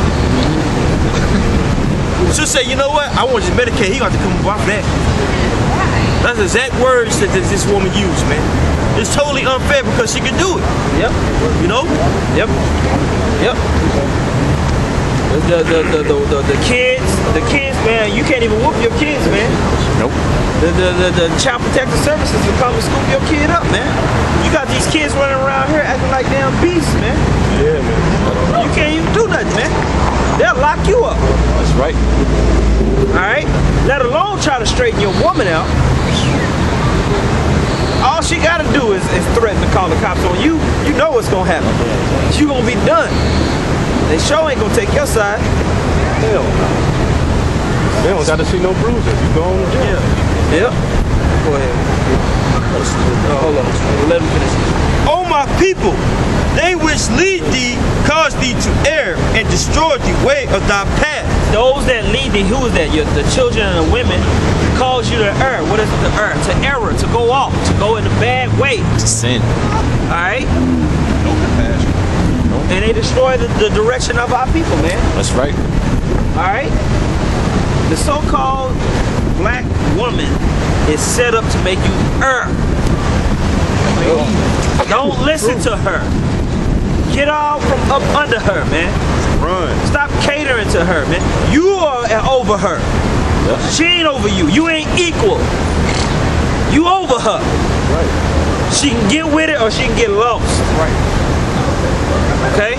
She'll say, you know what, I want you Medicaid, he got to come off that. That's the exact words that this woman used, man. It's totally unfair because she can do it. Yep. You know? Yep. Yep. The kids, man, you can't even whoop your kids, man. Nope. The child protective services will come and scoop your kid up, man. You got these kids running around here acting like damn beasts, man. Yeah, man. You can't even do nothing, man. They'll lock you up. That's right. Alright? Let alone try to straighten your woman out. All she gotta do is threaten to call the cops on you. You know what's gonna happen. You gonna be done. They sure ain't gonna take your side. Hell no. They don't got to see no bruises. You go on to jail. Yep. Go ahead. Hold on. Let him finish. Oh my people, they which lead thee cause thee to err and destroy the way of thy path. Those that lead thee, who is that? The children and the women cause you to err. What is it to err? To error, to go off, to go in a bad way. To sin. Alright? No compassion. And they destroy the direction of our people, man. That's right. Alright? The so-called black woman is set up to make you err. Don't listen to her. Get off from up under her, man. Run. Stop catering to her, man. You are over her. Yep. She ain't over you. You ain't equal. You over her. Right. She can get with it or she can get lost. Right. Okay?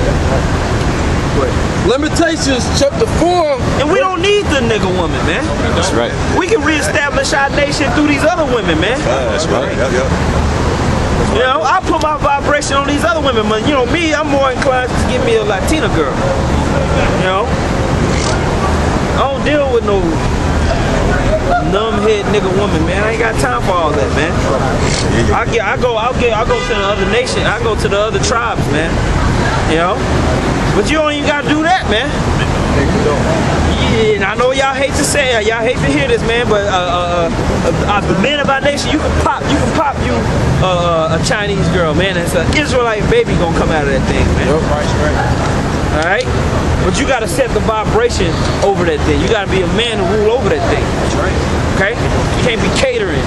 Limitations chapter 4. And we don't need the nigga woman, man. That's right. We can reestablish our nation through these other women, man. That's right. You know, I put my vibration on these other women, but you know me, I'm more inclined to give me a Latina girl. You know? I don't deal with no numbhead nigga woman, man. I ain't got time for all that, man. I go to the other nation. I go to the other tribes, man. You know? But you don't even gotta do that, man. Yeah, and I know y'all hate to say it, y'all hate to hear this, man, but the men of our nation, you can pop you a Chinese girl, man. It's an Israelite baby gonna come out of that thing, man. All right, but you gotta set the vibration over that thing. You gotta be a man to rule over that thing. That's right. Okay, you can't be catering.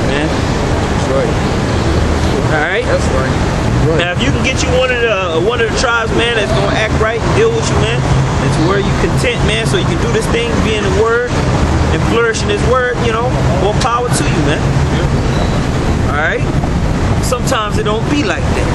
All right. That's right. Now, if you can get you one of the tribes, man, that's gonna act right, deal with you, man, and to where you content, man, so you can do this thing, be in the Word, and flourish in His Word, you know, more power to you, man. All right. Sometimes it don't be like that.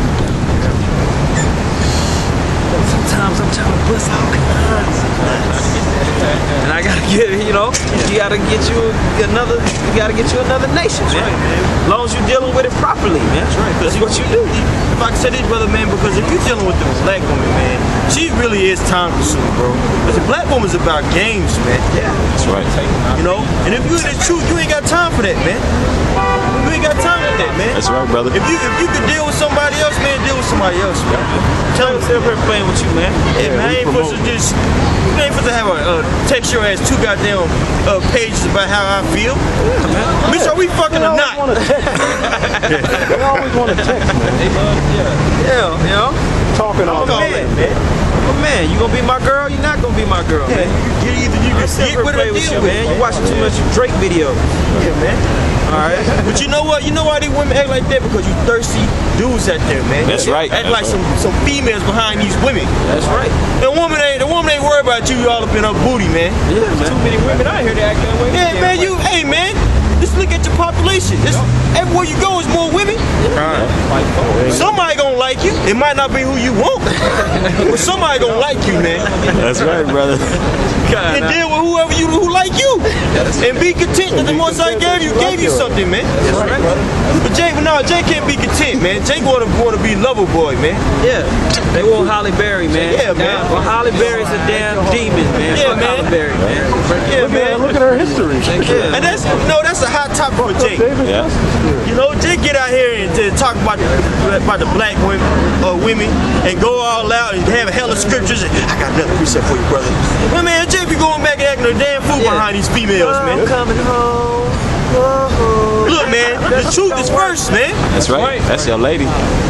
Sometimes I'm trying to bust all kinds of nuts. And I gotta get, you know, you gotta get you another nation, man. As long as you're dealing with it properly, man. That's right. That's what you do. If I can say this, brother, man, because if you're dealing with the black woman, man, she really is time consuming, bro. Because the black woman's about games, man. Yeah. That's right. You know? And if you're in the truth, you ain't got time for that, man. You ain't got time for that, man. That's right, brother. If you could deal with somebody else, man, deal with somebody else, man. Tell us if we're playing with you, man. Yeah, man, I ain't supposed to just, you ain't supposed to have a text your ass 2 goddamn pages about how I feel. Yeah, man. Bitch, are we fucking or not? They always want to text, man. Yeah, you know? Talking all Fuck all day. that, man. But man, you gonna be my girl, you're not gonna be my girl, Yeah, man. you can Sit get here with play it or with deal you, with man. it. You watching too much Drake videos. Yeah, man. Alright. But you know what? You know why these women act like that? Because you thirsty dudes out there, man. That's right. Act That's like some females behind these women. That's right. The woman ain't worried about you all up in her booty, man. Yeah, man. Too many women out here that act that way. Yeah, man. Hey, man. Just look at your population. Everywhere you go is more women. Somebody gonna like you. It might not be who you want, but somebody gonna like you, man. That's right, brother. And deal with whoever who like you, and be content that the Most High gave you something, man. That's right. But Jay can't be content, man. Jay wanna be lover boy, man. Yeah. They want Holly Berry, man. Yeah, man. Well, Holly Berry's a damn demon, man. Yeah, Fuck man. Holly Berry, man. Yeah, man. Look at her history. Yeah. And that's a hot topic for Jay. Yeah. You know, Jay get out here and to talk about the black women and go all out and have hella scriptures. And, I got another precept for you, brother. Well, man, Jay be going back and acting a damn fool behind these females, man. I'm coming home. Whoa. Look, man, the truth is first, man. That's right. That's your lady.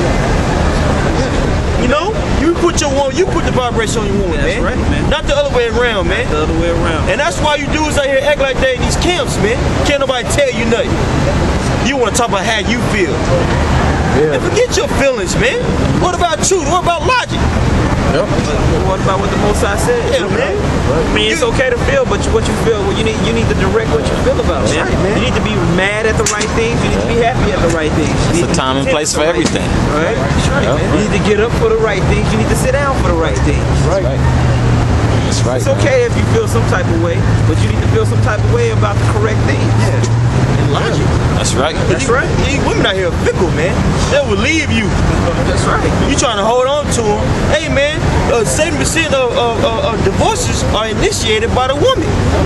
You know, you put the vibration on your woman, That's man. right, man. Not the other way around, man. The other way around. And that's why you dudes out here act like that in these camps, man. Can't nobody tell you nothing. You want to talk about how you feel. Yeah. And forget your feelings, man. What about truth? What about logic? What about what the Most High said? Yeah, man. I mean, it's okay to feel, but what you feel, well, you need to direct what you feel about, man. right, man. You need to be mad at the right things. You need to be happy at the right things. It's a time and place for everything. Right? That's right, man. You need to get up for the right things. You need to sit down for the right things. Right. That's right. It's okay if you feel some type of way, but you need to feel some type of way about the correct things. Yeah. And logic. That's right. That's right. These women out here are fickle, man. They will leave you. That's right. You trying to hold on to them. Hey, man, 70% of divorces are initiated by the woman.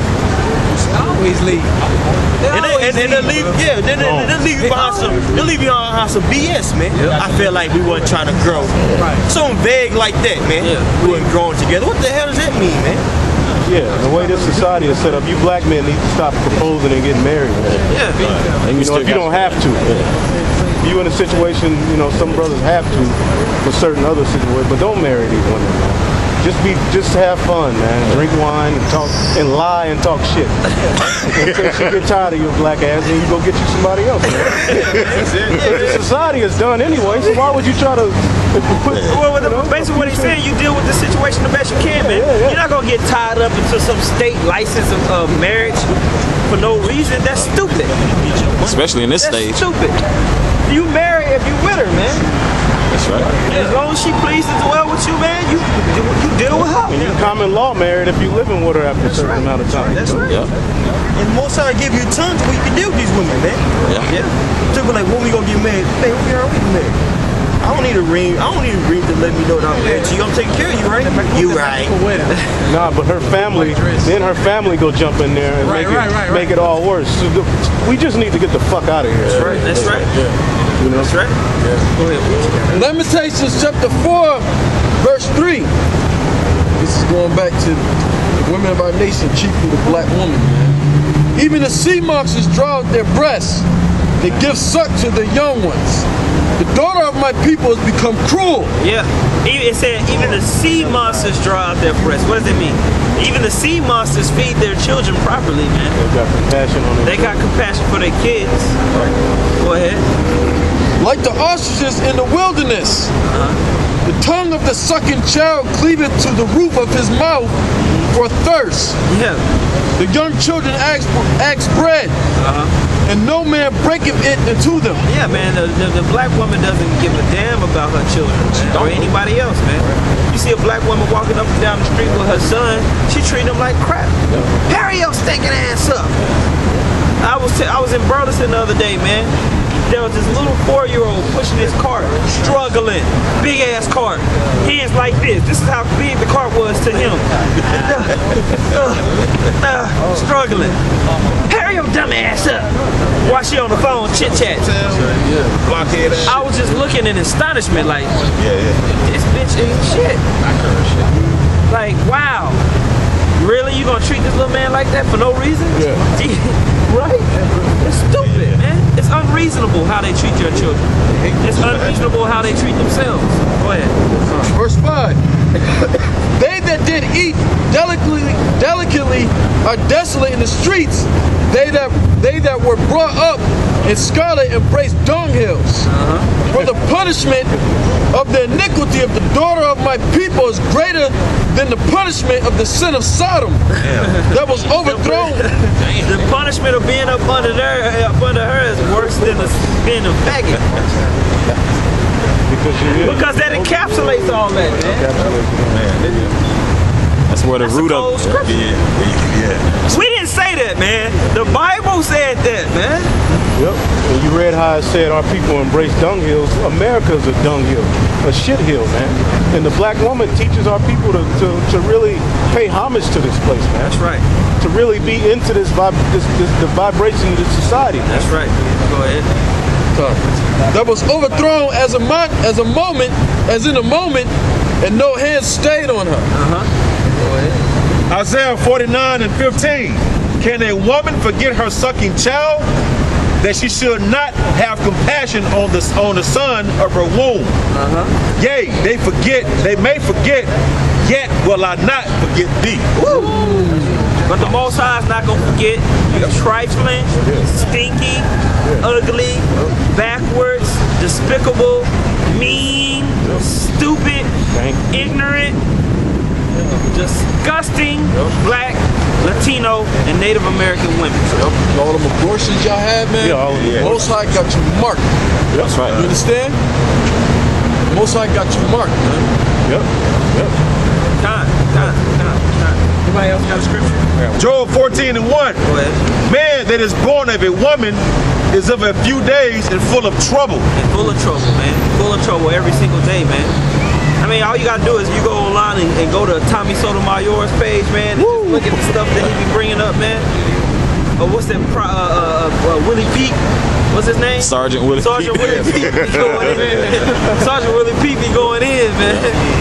Always leave. And they'll leave, yeah, they'll leave you behind some BS, man. I feel like we weren't trying to grow. Something vague like that, man. We weren't growing together. What the hell does that mean, man? Yeah, the way this society is set up, you black men need to stop proposing and getting married, man. Yeah. You know, if you don't have to. You in a situation, you know, some brothers have to for certain other situations, but don't marry these women, man. Just have fun, man. Drink wine and talk and lie and talk shit. Until you get tired of your black ass and you go get you somebody else, man. The society is done anyway, so why would you try to put, Basically what he's saying, you deal with the situation the best you can, man. You're not gonna get tied up into some state license of marriage for no reason. That's stupid. Especially in this That's stage. stupid. You marry if you with her, man. That's right. As long as she pleases well with you, man, you deal with her. and you common law married if you living with her after a certain amount of time. That's right. Yeah. And most time give you tons where you can deal with these women, man. Yeah. People like, when we gonna get married? Man, we already married. I don't need a ring. I don't need a ring to let me know that I'm married to you. I'm taking care of you, right? You right. Nah, but her family, then her family go jump in there and make it all worse. So we just need to get the fuck out of here. That's right. That's right. You know? That's right. Go ahead. Lamentations chapter 4, verse 3. This is going back to the women of our nation, chiefly the black woman, man. Even the sea monsters draw out their breasts. They give suck to the young ones. The daughter of my people has become cruel. Yeah. It said even the sea monsters draw out their breasts. What does it mean? Even the sea monsters feed their children properly, man. They got compassion on it. They got compassion for their kids. Go ahead. like the ostriches in the wilderness. The tongue of the sucking child cleaveth to the roof of his mouth for thirst. Yeah. The young children ask bread, and no man breaketh it into them. Yeah, man, the black woman doesn't give a damn about her children, man, or anybody else, man. You see a black woman walking up and down the street with her son, she treat him like crap. Hurry your stinking ass up. I was in Burleson the other day, man. There was this little 4-year-old pushing his cart, struggling, big ass cart, hands like this. This is how big the cart was to him. Struggling. Hurry your dumb ass up. While she on the phone chit chat. I was just looking in astonishment, like, this bitch ain't shit. Like, wow. Really? You gonna treat this little man like that for no reason? Right? It's stupid, man. It's unreasonable how they treat your children. It's unreasonable how they treat themselves. Go ahead. Verse 5. They that did eat delicately are desolate in the streets. They that were brought up in scarlet embrace dunghills. For the punishment of the iniquity of the daughter of my people is greater than the punishment of the sin of Sodom that was overthrown. The punishment of being up under her is worse than being a faggot. Because that encapsulates all that, man. That's where the root of We didn't say that, man. The Bible said that, man. Yep. And you read how it said our people embrace dunghills. America's a dunghill, a shithill, man. And the black woman teaches our people to really pay homage to this place, man. That's right. To really be into the vibration of this society. Man. That's right. Go ahead. That was overthrown as in a moment, and no hand stayed on her. Isaiah 49:15. Can a woman forget her sucking child, that she should not have compassion on the son of her womb? Yea, they may forget, yet will I not forget thee. But the Most High is not going to forget. Trifling, stinky, ugly, backwards, despicable, mean, stupid, ignorant, disgusting black, Latino, and Native American women. All them abortions y'all had, man. Most High got you marked. That's right. You understand? Most High got you marked, man. Time. Anybody else got a scripture? Job 14:1. Go ahead. Man that is born of a woman is of a few days and full of trouble. And full of trouble, man. Full of trouble every single day, man. I mean, all you gotta do is you go online and go to Tommy Sotomayor's page, man, and just look at the stuff that he be bringing up, man. What's that? Willie Peak. What's his name? Sergeant Willie Peak. Willie Peak be going in, man. Sergeant Willie Peak be going in, man.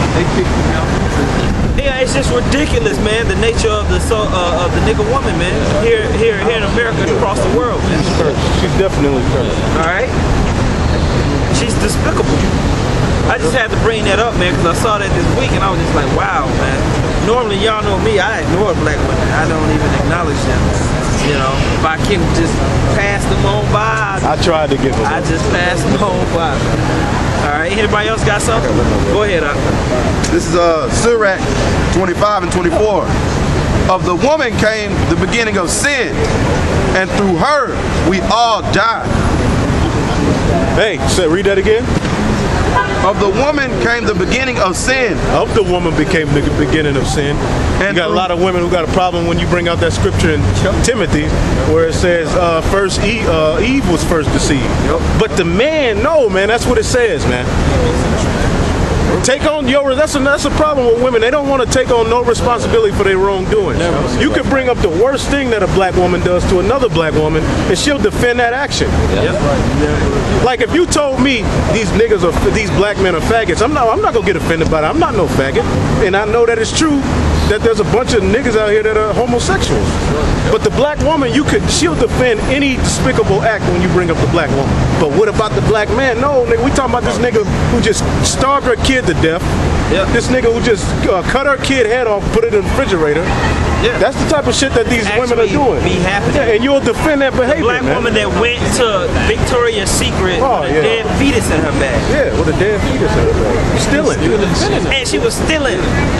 Yeah, it's just ridiculous, man. The nature of the nigga woman, man. Here in America and across the world, man. She's definitely cursed. All right. She's despicable. I just had to bring that up, man, because I saw that this week and I was just like, wow, man. Normally, y'all know me, I ignore black women. I don't even acknowledge them. You know, if I can just pass them on by, I tried to give them. I just pass them on by. All right, anybody else got something? Go ahead. This is Sirach 25 and 24. Of the woman came the beginning of sin, and through her we all die. Hey, read that again. Of the woman came the beginning of sin. Of the woman became the beginning of sin. And you got a lot of women who got a problem when you bring out that scripture in Timothy where it says first Eve was first deceived. But the man, no, man, that's what it says, man. Take on that's a problem with women. They don't want to take on no responsibility for their wrongdoing. You could bring up the worst thing that a black woman does to another black woman, and she'll defend that action. Like if you told me these black men are faggots, I'm not gonna get offended by that. I'm not no faggot, and I know that it's true that there's a bunch of niggas out here that are homosexuals. But the black woman, she'll defend any despicable act when you bring up the black woman. But what about the black man? No, nigga, we talking about this nigga who just starved her kid to death. This nigga who just cut her kid head off, put it in the refrigerator, Yeah. That's the type of shit that these women are doing. Be happening. Yeah, and you'll defend that behavior, Black man. woman that went to Victoria's Secret with a dead fetus in her bag. Yeah, with a dead fetus in her bag. Stealing. And she was stealing.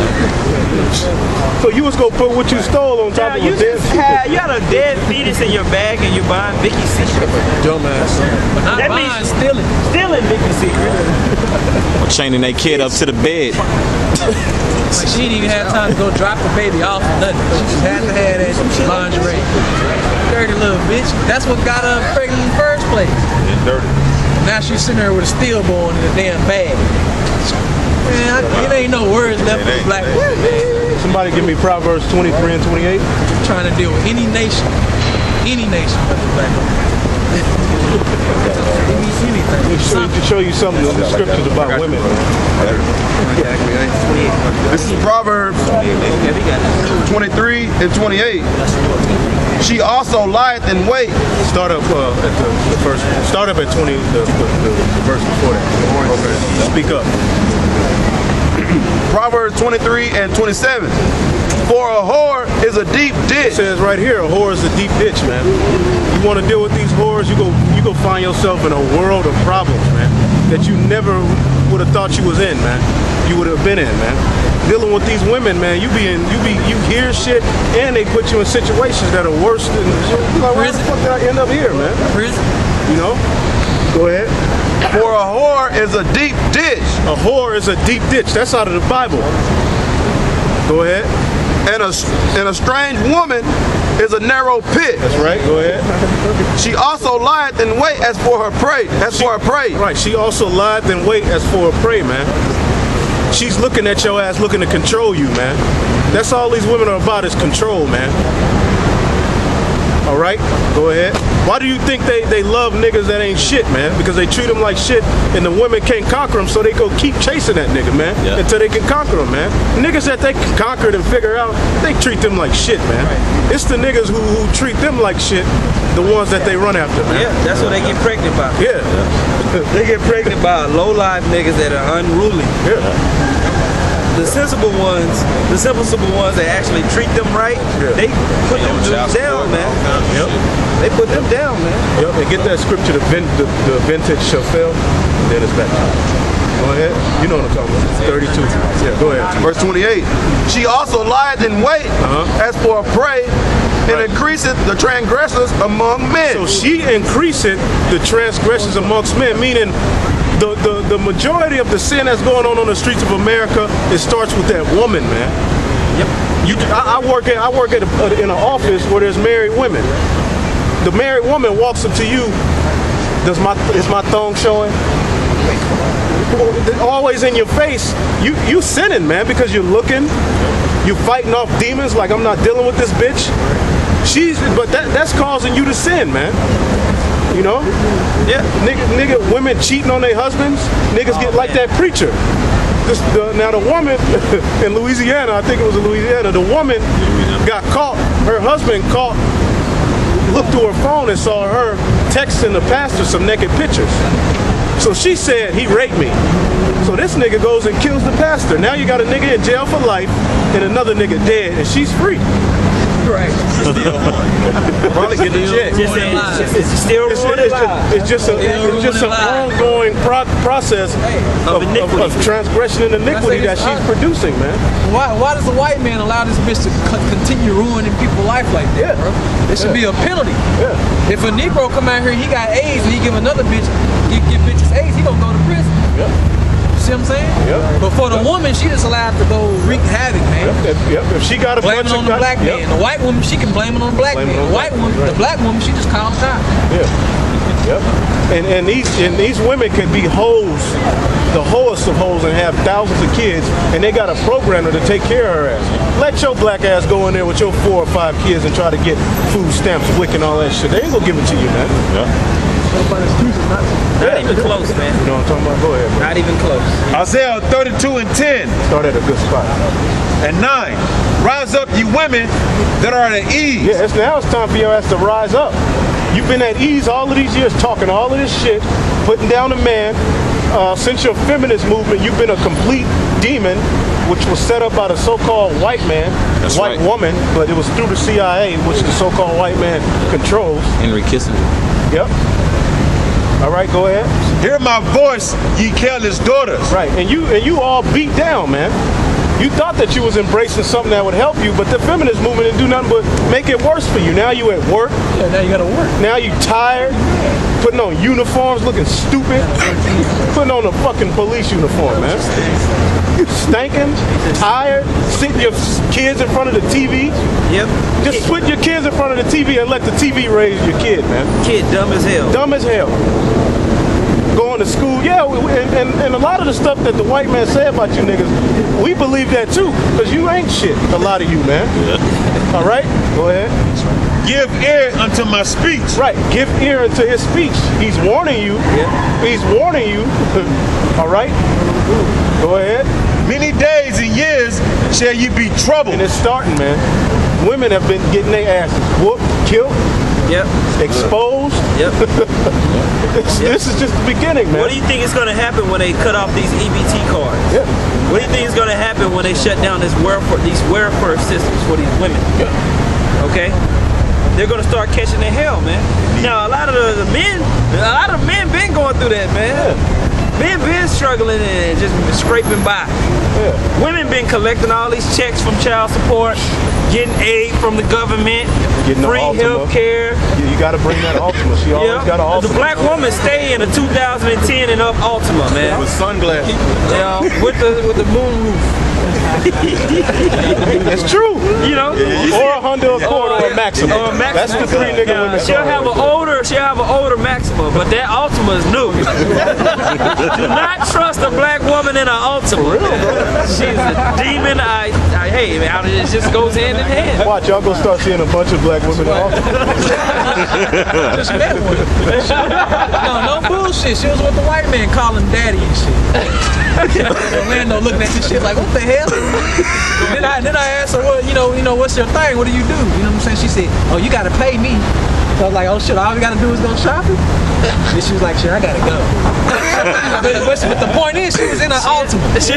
So you was gonna put what you stole on top of a dead fetus? You had a dead fetus in your bag and you're buying Vicky's Secret. Dumbass. But not That buying, means stealing. Stealing Vicky's Secret. Or chaining their kid up to the bed. Like she didn't even have time to go drop the baby off or nothing. She just had to have that lingerie. Dirty little bitch. That's what got her pregnant in the first place. And dirty. Now she's sitting there with a stillborn in a damn bag. Man, it ain't no words left for black women, man. Somebody give me Proverbs 23 and 28. Trying to deal with any nation but the black woman. To show you something in the scriptures about women. This is Proverbs 23 and 28. She also lieth in wait. Start up at the first. Start up at 20. The verse before that. Okay. Speak up. Proverbs 23 and 27. For a whore is a deep ditch. It says right here, a whore is a deep ditch, man. You want to deal with these whores, you go find yourself in a world of problems, man, that you never would have thought you was in, man. You would have been in, man. Dealing with these women, man, you hear shit, and they put you in situations that are worse than. Like, why the fuck did I end up here, man? Prison. You know. Go ahead. For a whore is a deep ditch. A whore is a deep ditch. That's out of the Bible. Go ahead. And a strange woman is a narrow pit. That's right. Go ahead. She also lieth in wait as for her prey. For her prey. Right. She also lieth in wait as for her prey, man. She's looking at your ass, looking to control you, man. That's all these women are about is control, man. All right, go ahead. Why do you think they love niggas that ain't shit, man? Because they treat them like shit, and the women can't conquer them, so they go keep chasing that nigga, man, until they can conquer them, man. Niggas that they can conquer and figure out, they treat them like shit, man. It's the niggas who treat them like shit, the ones that they run after, man. Yeah, that's what they get pregnant by. Yeah. They get pregnant by low-life niggas that are unruly. Yeah. The sensible ones that actually treat them right, they put them down, man. Yep. They put them down, man. Yep. And get that scripture, the vintage shall fail, and then it's back. Go ahead. You know what I'm talking about. 32. Yeah, go ahead. Verse 28. She also lieth in wait as for a prey, and increaseth the transgressors among men. So she increaseth the transgressions amongst men, meaning the majority of the sin that's going on the streets of America, it starts with that woman, man. Yep. I work in an office where there's married women. The married woman walks up to you. Is my thong showing? Always in your face. You sinning, man, because you're looking. You fighting off demons like I'm not dealing with this bitch. But that's causing you to sin, man. You know? Yeah. Nigga, women cheating on their husbands. Niggas get like that preacher. Now the woman in Louisiana, I think it was in Louisiana, the woman got caught. Her husband looked through her phone and saw her texting the pastor some naked pictures. So she said, he raped me. So this nigga goes and kills the pastor. Now you got a nigga in jail for life and another nigga dead, and she's free. Right. Probably get the check. It's just an ongoing process of transgression and iniquity that she's producing, man. Why does the white man allow this bitch to continue ruining people's life like that, bro? There should be a penalty. Yeah. If a Negro come out here, he got AIDS, and he give another bitch, give bitches AIDS, he gonna go to prison. Yep. See what I'm saying? Yep. But for the woman, she just allowed to go wreak havoc, man. Yep. If she got a blame it on the black man. The white woman, she can blame it on the black man. The black woman, she just calls time. Yeah. Yep. And these women can be hoes, the hoest of hoes, and have thousands of kids, and they got a programmer to take care of her ass. Let your black ass go in there with your 4 or 5 kids and try to get food stamps, WIC, and all that shit. They ain't gonna give it to you, man. Yeah. Not even close, man. You know what I'm talking about? Go ahead, man. Not even close. Isaiah 32 and 10. Start at a good spot. And 9. Rise up, you women that are at ease. Yeah, now it's time for your ass to rise up. You've been at ease all of these years, talking all of this shit, putting down a man. Since your feminist movement, you've been a complete demon. which was set up by the so-called white man, That's white right. woman, but it was through the CIA, which the so-called white man controls. Henry Kissinger. Yep. All right, go ahead. Hear my voice, ye careless daughters. Right, and you all beat down, man. You thought that you was embracing something that would help you, but the feminist movement didn't do nothing but make it worse for you. Now you at work. Yeah, now you gotta work. Now you tired, putting on uniforms, looking stupid, putting on a fucking police uniform, man. You stinking, tired, sitting your kids in front of the TV. Yep. Just put your kids in front of the TV and let the TV raise your kid, man. Kid dumb as hell. Dumb as hell. Going to school, yeah, and a lot of the stuff that the white man said about you niggas, we believe that too, because you ain't shit, a lot of you, man. Yeah. All right, go ahead. Give ear unto my speech. Right, give ear unto his speech. He's warning you. Yeah. He's warning you. All right, go ahead. Many days and years shall you be troubled. And it's starting, man. Women have been getting their asses whooped, killed. Yep. Exposed. Yep. This is just the beginning, man. What do you think is going to happen when they cut off these EBT cards? Yeah. What do you think is going to happen when they shut down these welfare systems for these women? Yeah. Okay. They're going to start catching their hell, man. Now a lot of the men been going through that, man. Yeah. Men been struggling and just scraping by. Yeah. Women been collecting all these checks from child support, getting aid from the government, Getting free health care. You got to bring that Ultima. She always got an Ultima. The black woman stay in a 2010 and up Ultima, man. With sunglasses. Yeah, with the moon roof. It's true. You know, or a Honda Accord or a Maxima. That's the three nigga women. She'll have an older Maxima, but that Ultima is new. Do not trust a black woman in an Ultima. For real, bro. She's a demon. Hey, man, it just goes hand in hand. Watch, y'all gonna start seeing a bunch of black women in Ultima. Just met one. No bullshit. She was with the white man calling daddy and shit. Orlando looking at this shit like, what the hell? Then I asked her, well, you know, what's your thing? What do you do? You know what I'm saying? She said, oh, you gotta pay me. So I was like, oh shit, all we gotta do is go shopping? And she was like, shit, I gotta go. but the point is, she was in her Ultima. And she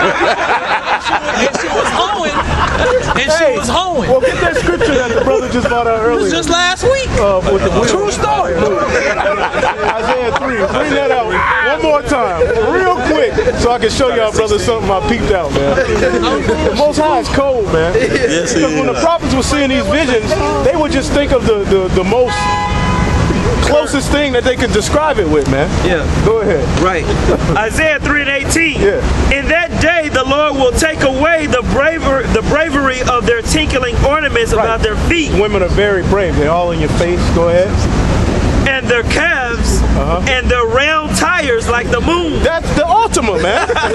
was hoeing. And she was hoeing. Well, get that scripture that the brother just brought out earlier. It was just last week. With the True story. Isaiah 3. Bring that out one more time, real quick, so I can show y'all brothers something I peeped out, man. The Most High is cold, man. Yes, he Because when the prophets were seeing these visions, they would just think of the most closest thing that they could describe it with, man. Yeah. Go ahead. Right. Isaiah 3:18. Yeah. In that day, the Lord will take away the bravery of their tinkling ornaments about their feet. Women are very brave. They're all in your face. Go ahead. And their calves and their round tires like the moon. That's the Ultima, man. That's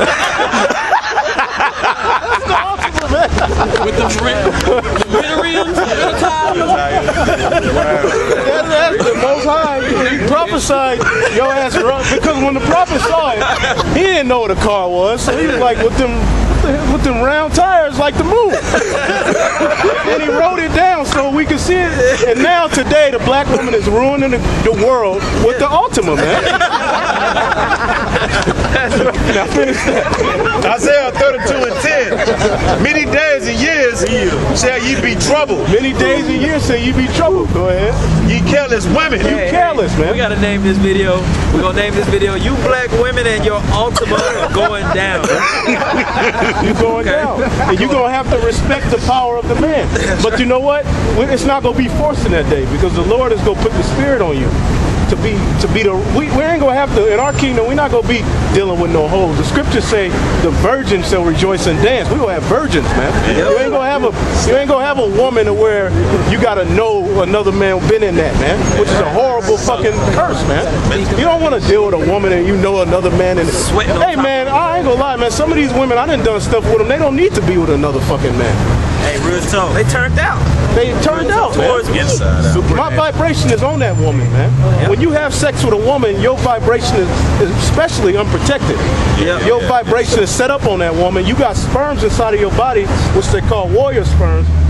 the Ultima, man. With the rims, the tires. That's the Most High. He prophesied your ass wrong, because when the prophet saw it, he didn't know what a car was, so he was like, with them round tires like the moon. And he wrote it down so we could see it. And now today, the black woman is ruining the world with the Ultima, man. Now finish that. Isaiah 32:10. Many days and years shall ye be troubled. Many days and years shall ye be troubled. Go ahead. Ye careless women. You careless, man. We gotta name this video. We're gonna name this video, You Black Women and Your Ultima are Going Down. You're going down. And you're going to have to respect the power of the man. But you know what? It's not going to be forced in that day, because the Lord is going to put the Spirit on you. We ain't gonna have to, in our kingdom, we're not gonna be dealing with no hoes. The scriptures say the virgins shall rejoice and dance. We gonna have virgins, man. You ain't gonna have a woman to where you gotta know another man been in that, man, which is a horrible fucking curse, man. You don't want to deal with a woman and you know another man in it. Hey, man, I ain't gonna lie, man. Some of these women, I done stuff with them. They don't need to be with another fucking man. Hey, real talk. They turned out. They turned out, man. My vibration is on that woman, man. When you have sex with a woman, your vibration is especially unprotected. Your vibration is set up on that woman. You got sperms inside of your body, which they call warrior sperms.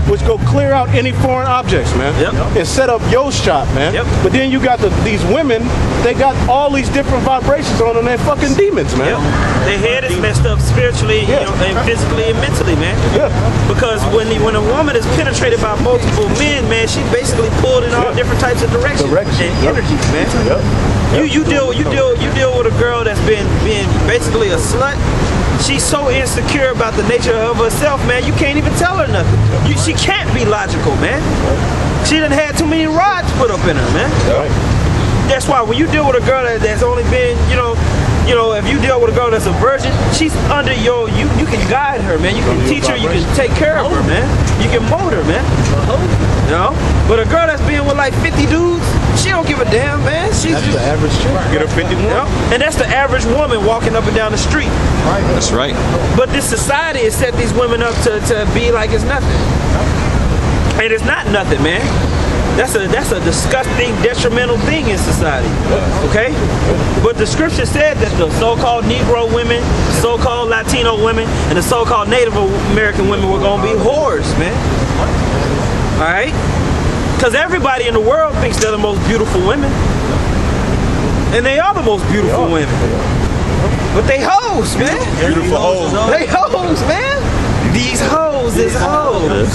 which go clear out any foreign objects, man, and set up your shop, man. But then you got these women, they got all these different vibrations on them, they're fucking demons, man. Their head is messed up spiritually, you know, and physically and mentally, man. Because when a woman is penetrated by multiple men, man, she basically pulled in all different types of directions and energies, man. You deal with a girl that's been basically a slut. She's so insecure about the nature of herself, man. You can't even tell her nothing. She can't be logical, man. She done had too many rods put up in her, man. That's why when you deal with a girl that's only been, you know, if you deal with a girl that's a virgin, she's under you can guide her, man. You can teach her, you can take care of her, man. You can mold her, man. You know? But a girl that's been with like 50 dudes, she don't give a damn, man. She's the average chick. Get her 51. You know? And that's the average woman walking up and down the street. That's right. But this society has set these women up to be like it's nothing. And it's not nothing, man. That's a disgusting, detrimental thing in society. Okay? But the scripture said that the so-called Negro women, so-called Latino women, and the so-called Native American women were gonna be whores, man. Alright? Because everybody in the world thinks they're the most beautiful women. And they are the most beautiful women. But they hoes, man. Beautiful hoes. They hoes, man. These hoes is hoes.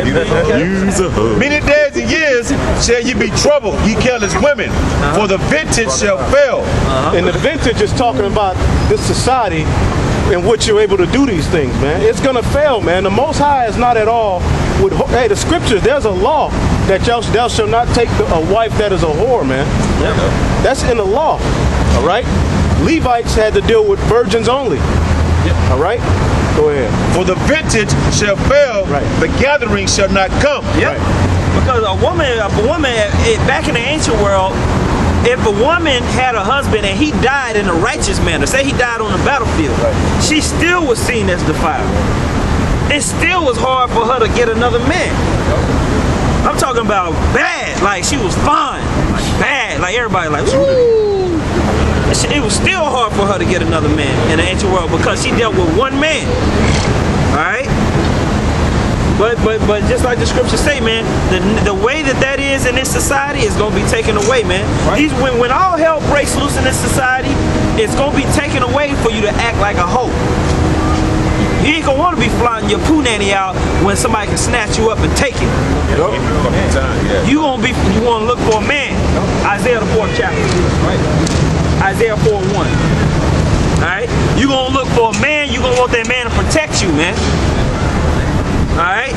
Many days and years shall you be troubled, ye careless women, for the vintage shall fail. And the vintage is talking about this society in which you're able to do these things, man. It's gonna fail, man. The Most High is not at all with. Hey, the scriptures. There's a law that thou shall not take a wife that is a whore, man. That's in the law. All right. Levites had to deal with virgins only. All right. Go ahead. For the vintage shall fail, the gathering shall not come. Because a woman back in the ancient world, if a woman had a husband and he died in a righteous manner, say he died on the battlefield, she still was seen as defiled. It still was hard for her to get another man. I'm talking about bad, like she was fine, like bad, like everybody like, woo. It was still hard for her to get another man in the ancient world because she dealt with one man. Alright? But just like the scriptures say, man, the way that is in this society is gonna be taken away, man. When all hell breaks loose in this society, it's gonna be taken away for you to act like a hoe. You ain't gonna wanna be flying your poo nanny out when somebody can snatch you up and take it. You wanna look for a man. Isaiah the 4th chapter. Isaiah 4:1. Alright? You gonna look for a man, you gonna want that man to protect you, man. Alright?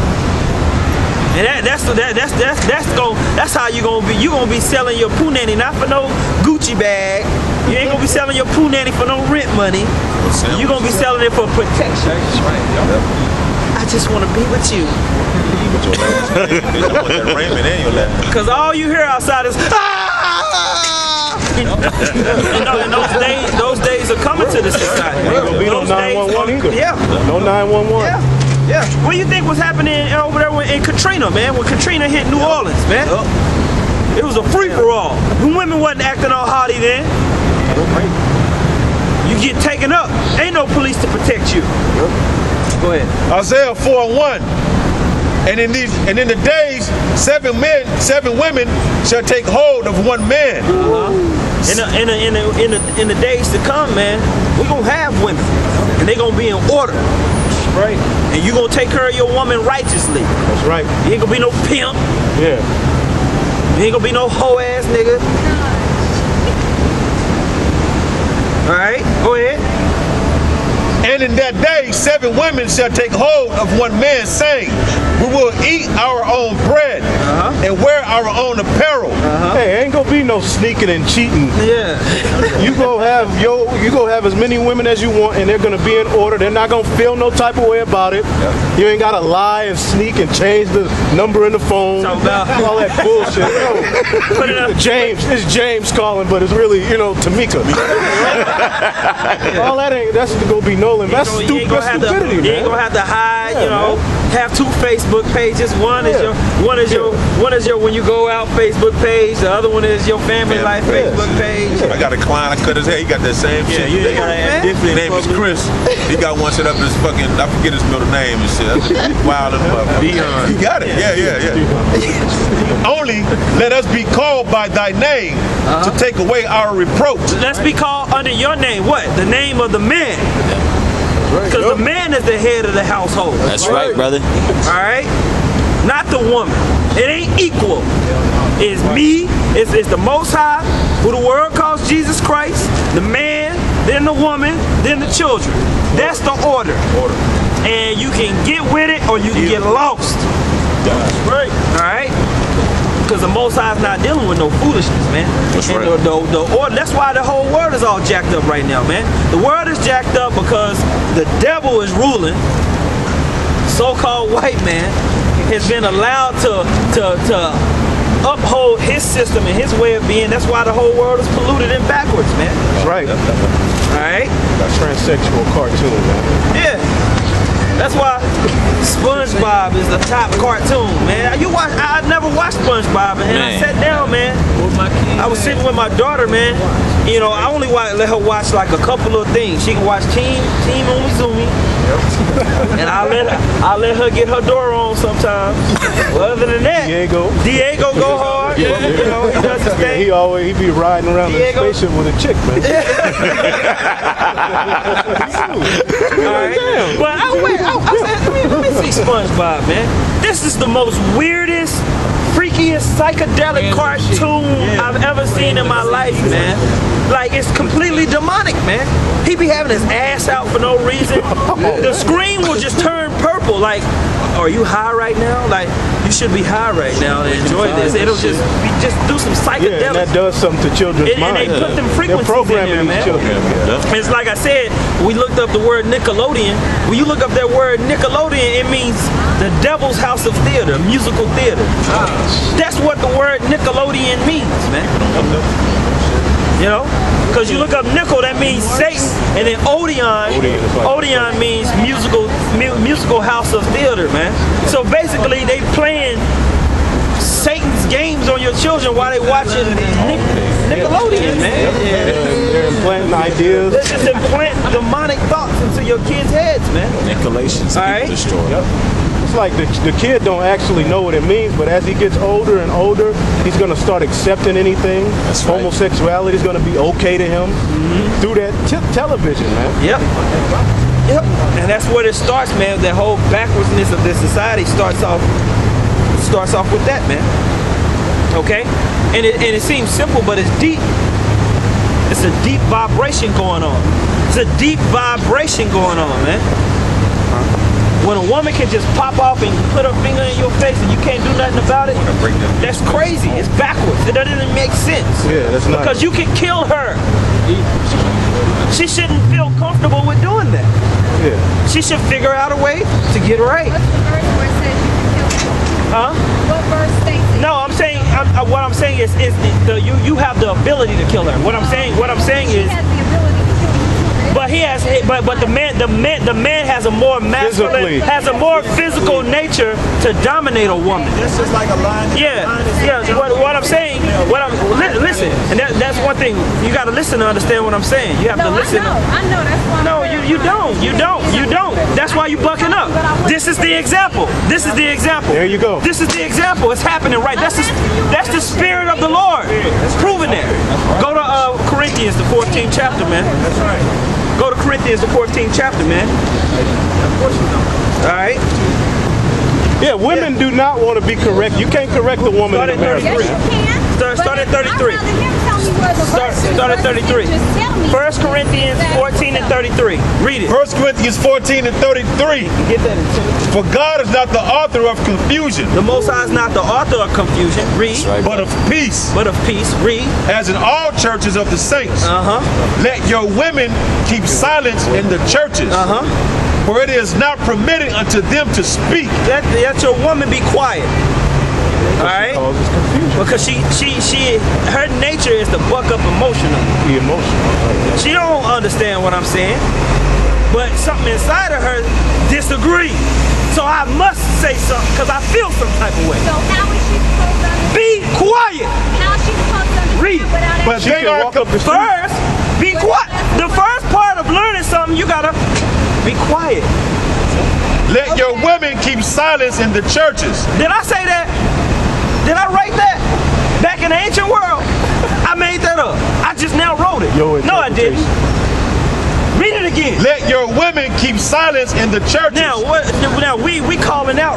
And that's how you gonna be. You gonna be selling your poo nanny not for no Gucci bag. You ain't gonna be selling your poo nanny for no rent money. You gonna be selling it for protection. I just wanna be with you. Cause all you hear outside is and those days are coming to the society. Ain't gonna be no 911 either. No 911. What do you think was happening over there in Katrina, man? When Katrina hit New Orleans, man? It was a free-for-all. Women wasn't acting all haughty then. You get taken up. Ain't no police to protect you. Go ahead. Isaiah 4:1. And in the days, 7 women shall take hold of one man. In the days to come, man, we're gonna have women, and they're gonna be in order, right? And you gonna take care of your woman righteously. That's right. You ain't gonna be no pimp. Yeah. You ain't gonna be no hoe ass nigga. All right, go ahead. And in that day, 7 women shall take hold of one man, saying, we will eat our own bread and wear our own apparel. Hey, ain't gonna be no sneaking and cheating. Yeah. You gonna have as many women as you want, and they're gonna be in order. They're not gonna feel no type of way about it. You ain't gotta lie and sneak and change the number in the phone. All that bullshit. Put it up. It's James calling, but it's really, Tamika. All that's gonna be null controlling. That's You ain't gonna have to, stupidity, you ain't man. gonna have to hide. Yeah, you know, have 2 Facebook pages. One is your when you go out Facebook page. The other one is your family life Facebook page. I got a client. I cut his hair. He got that same shit. you ain't gotta have His name is Chris. He got one set up as fucking. I forget his middle name and shit. That's wild as fuck. Beyond. He got it. Yeah. Only let us be called by thy name to take away our reproach. Let's be called under your name. What? The name of the man. Because the man is the head of the household. That's right, brother. All right? Not the woman. It ain't equal. It's me. It's the Most High, who the world calls Jesus Christ, the man, then the woman, then the children. That's the order. And you can get with it or you can get lost. That's right. All right? Because the Most High is not dealing with no foolishness, man. That's and right. the order, that's why the whole world is all jacked up right now, man. The world is jacked up because the devil is ruling. So-called white man has been allowed to uphold his system and his way of being. That's why the whole world is polluted and backwards, man. That's right. All right? That transsexual cartoon, man. Yeah. That's why SpongeBob is the top cartoon, man. I never watched SpongeBob, and I sat down, man. I was sitting with my daughter, man. You know, I only let her watch like a couple of things. She can watch Team Umizoomi, and I let her get her door on sometimes. Well, other than that, Diego go hard. You know, he does his thing. He be riding around the spaceship with a chick, man. All right. But I said, let me see SpongeBob, man. This is the most weirdest, freakiest, psychedelic cartoon I've ever seen in my life, man. Like, it's completely demonic, man. He be having his ass out for no reason. The screen will just turn purple. Like, are you high right now? Like, you should be high right now and enjoy this. It'll just do some psychedelics. Yeah, and that does something to children's minds. And they put them frequencies They're programming in there, man. children. It's like I said, we looked up the word Nickelodeon. When you look up that word Nickelodeon, it means the devil's house of theater, musical theater. That's what the word Nickelodeon means, man. You know? Because you look up nickel, that means Satan, and then Odeon means musical house of theater, man. So basically, they playing Satan's games on your children while they watching Nickelodeon, man. They're implanting ideas. They're just implanting demonic thoughts into your kids' heads, man. Nicolations, people destroy. It's like the kid don't actually know what it means, but as he gets older and older, he's gonna start accepting anything. That's right. Homosexuality is gonna be okay to him through that television, man. Yep. And that's where it starts, man. That whole backwardsness of this society starts off with that, man. Okay? And it seems simple, but it's deep. It's a deep vibration going on. It's a deep vibration going on, man. When a woman can just pop off and put her finger in your face and you can't do nothing about it, that's crazy. It's backwards. It doesn't even make sense. Yeah, that's not. Because you can kill her. She shouldn't feel comfortable with doing that. Yeah. She should figure out a way to get right. What's the verse where it says you can kill her? Huh? What verse states it? No, what I'm saying is you have the ability to kill her. What I'm saying is. He has the ability to kill her. But he has, but the man has a more masculine, has a more physical nature to dominate a woman. This is like a line. Yeah. What I'm saying, listen, and that's one thing. You got to listen to understand what I'm saying. You have to listen. I know. That's why. No, you don't. That's why you bucking up. This is the example. There you go. This is the example. It's happening right. That's the spirit of the Lord. It's proven there. Go to Corinthians, the 14th chapter, man. That's right. Go to Corinthians, the 14th chapter, man. All right. Yeah, women do not want to be correct. You can't correct a woman in America. Yes, you can. Start at 33. Start at 33. 1 Corinthians 14 and 33. Read it. 1 Corinthians 14 and 33. Get that. For God is not the author of confusion. The Most High is not the author of confusion. Read. Right, but of peace. Read. As in all churches of the saints. Let your women keep silence in the churches. For it is not permitted unto them to speak. Let your woman be quiet. All right? Because her nature is to buck up emotional. Be emotional. She don't understand what I'm saying. but something inside of her disagrees. So I must say something because I feel some type of way. So how is she supposed to understand? Be quiet. How is she supposed to understand Read. without But actually they are First, be quiet. The first part of learning something, you gotta be quiet. Let your women keep silence in the churches. Did I say that? Did I write that? Back in the ancient world? I made that up. I just now wrote it. No, I didn't. Read it again. Let your women keep silence in the churches. Now, what? Now we calling out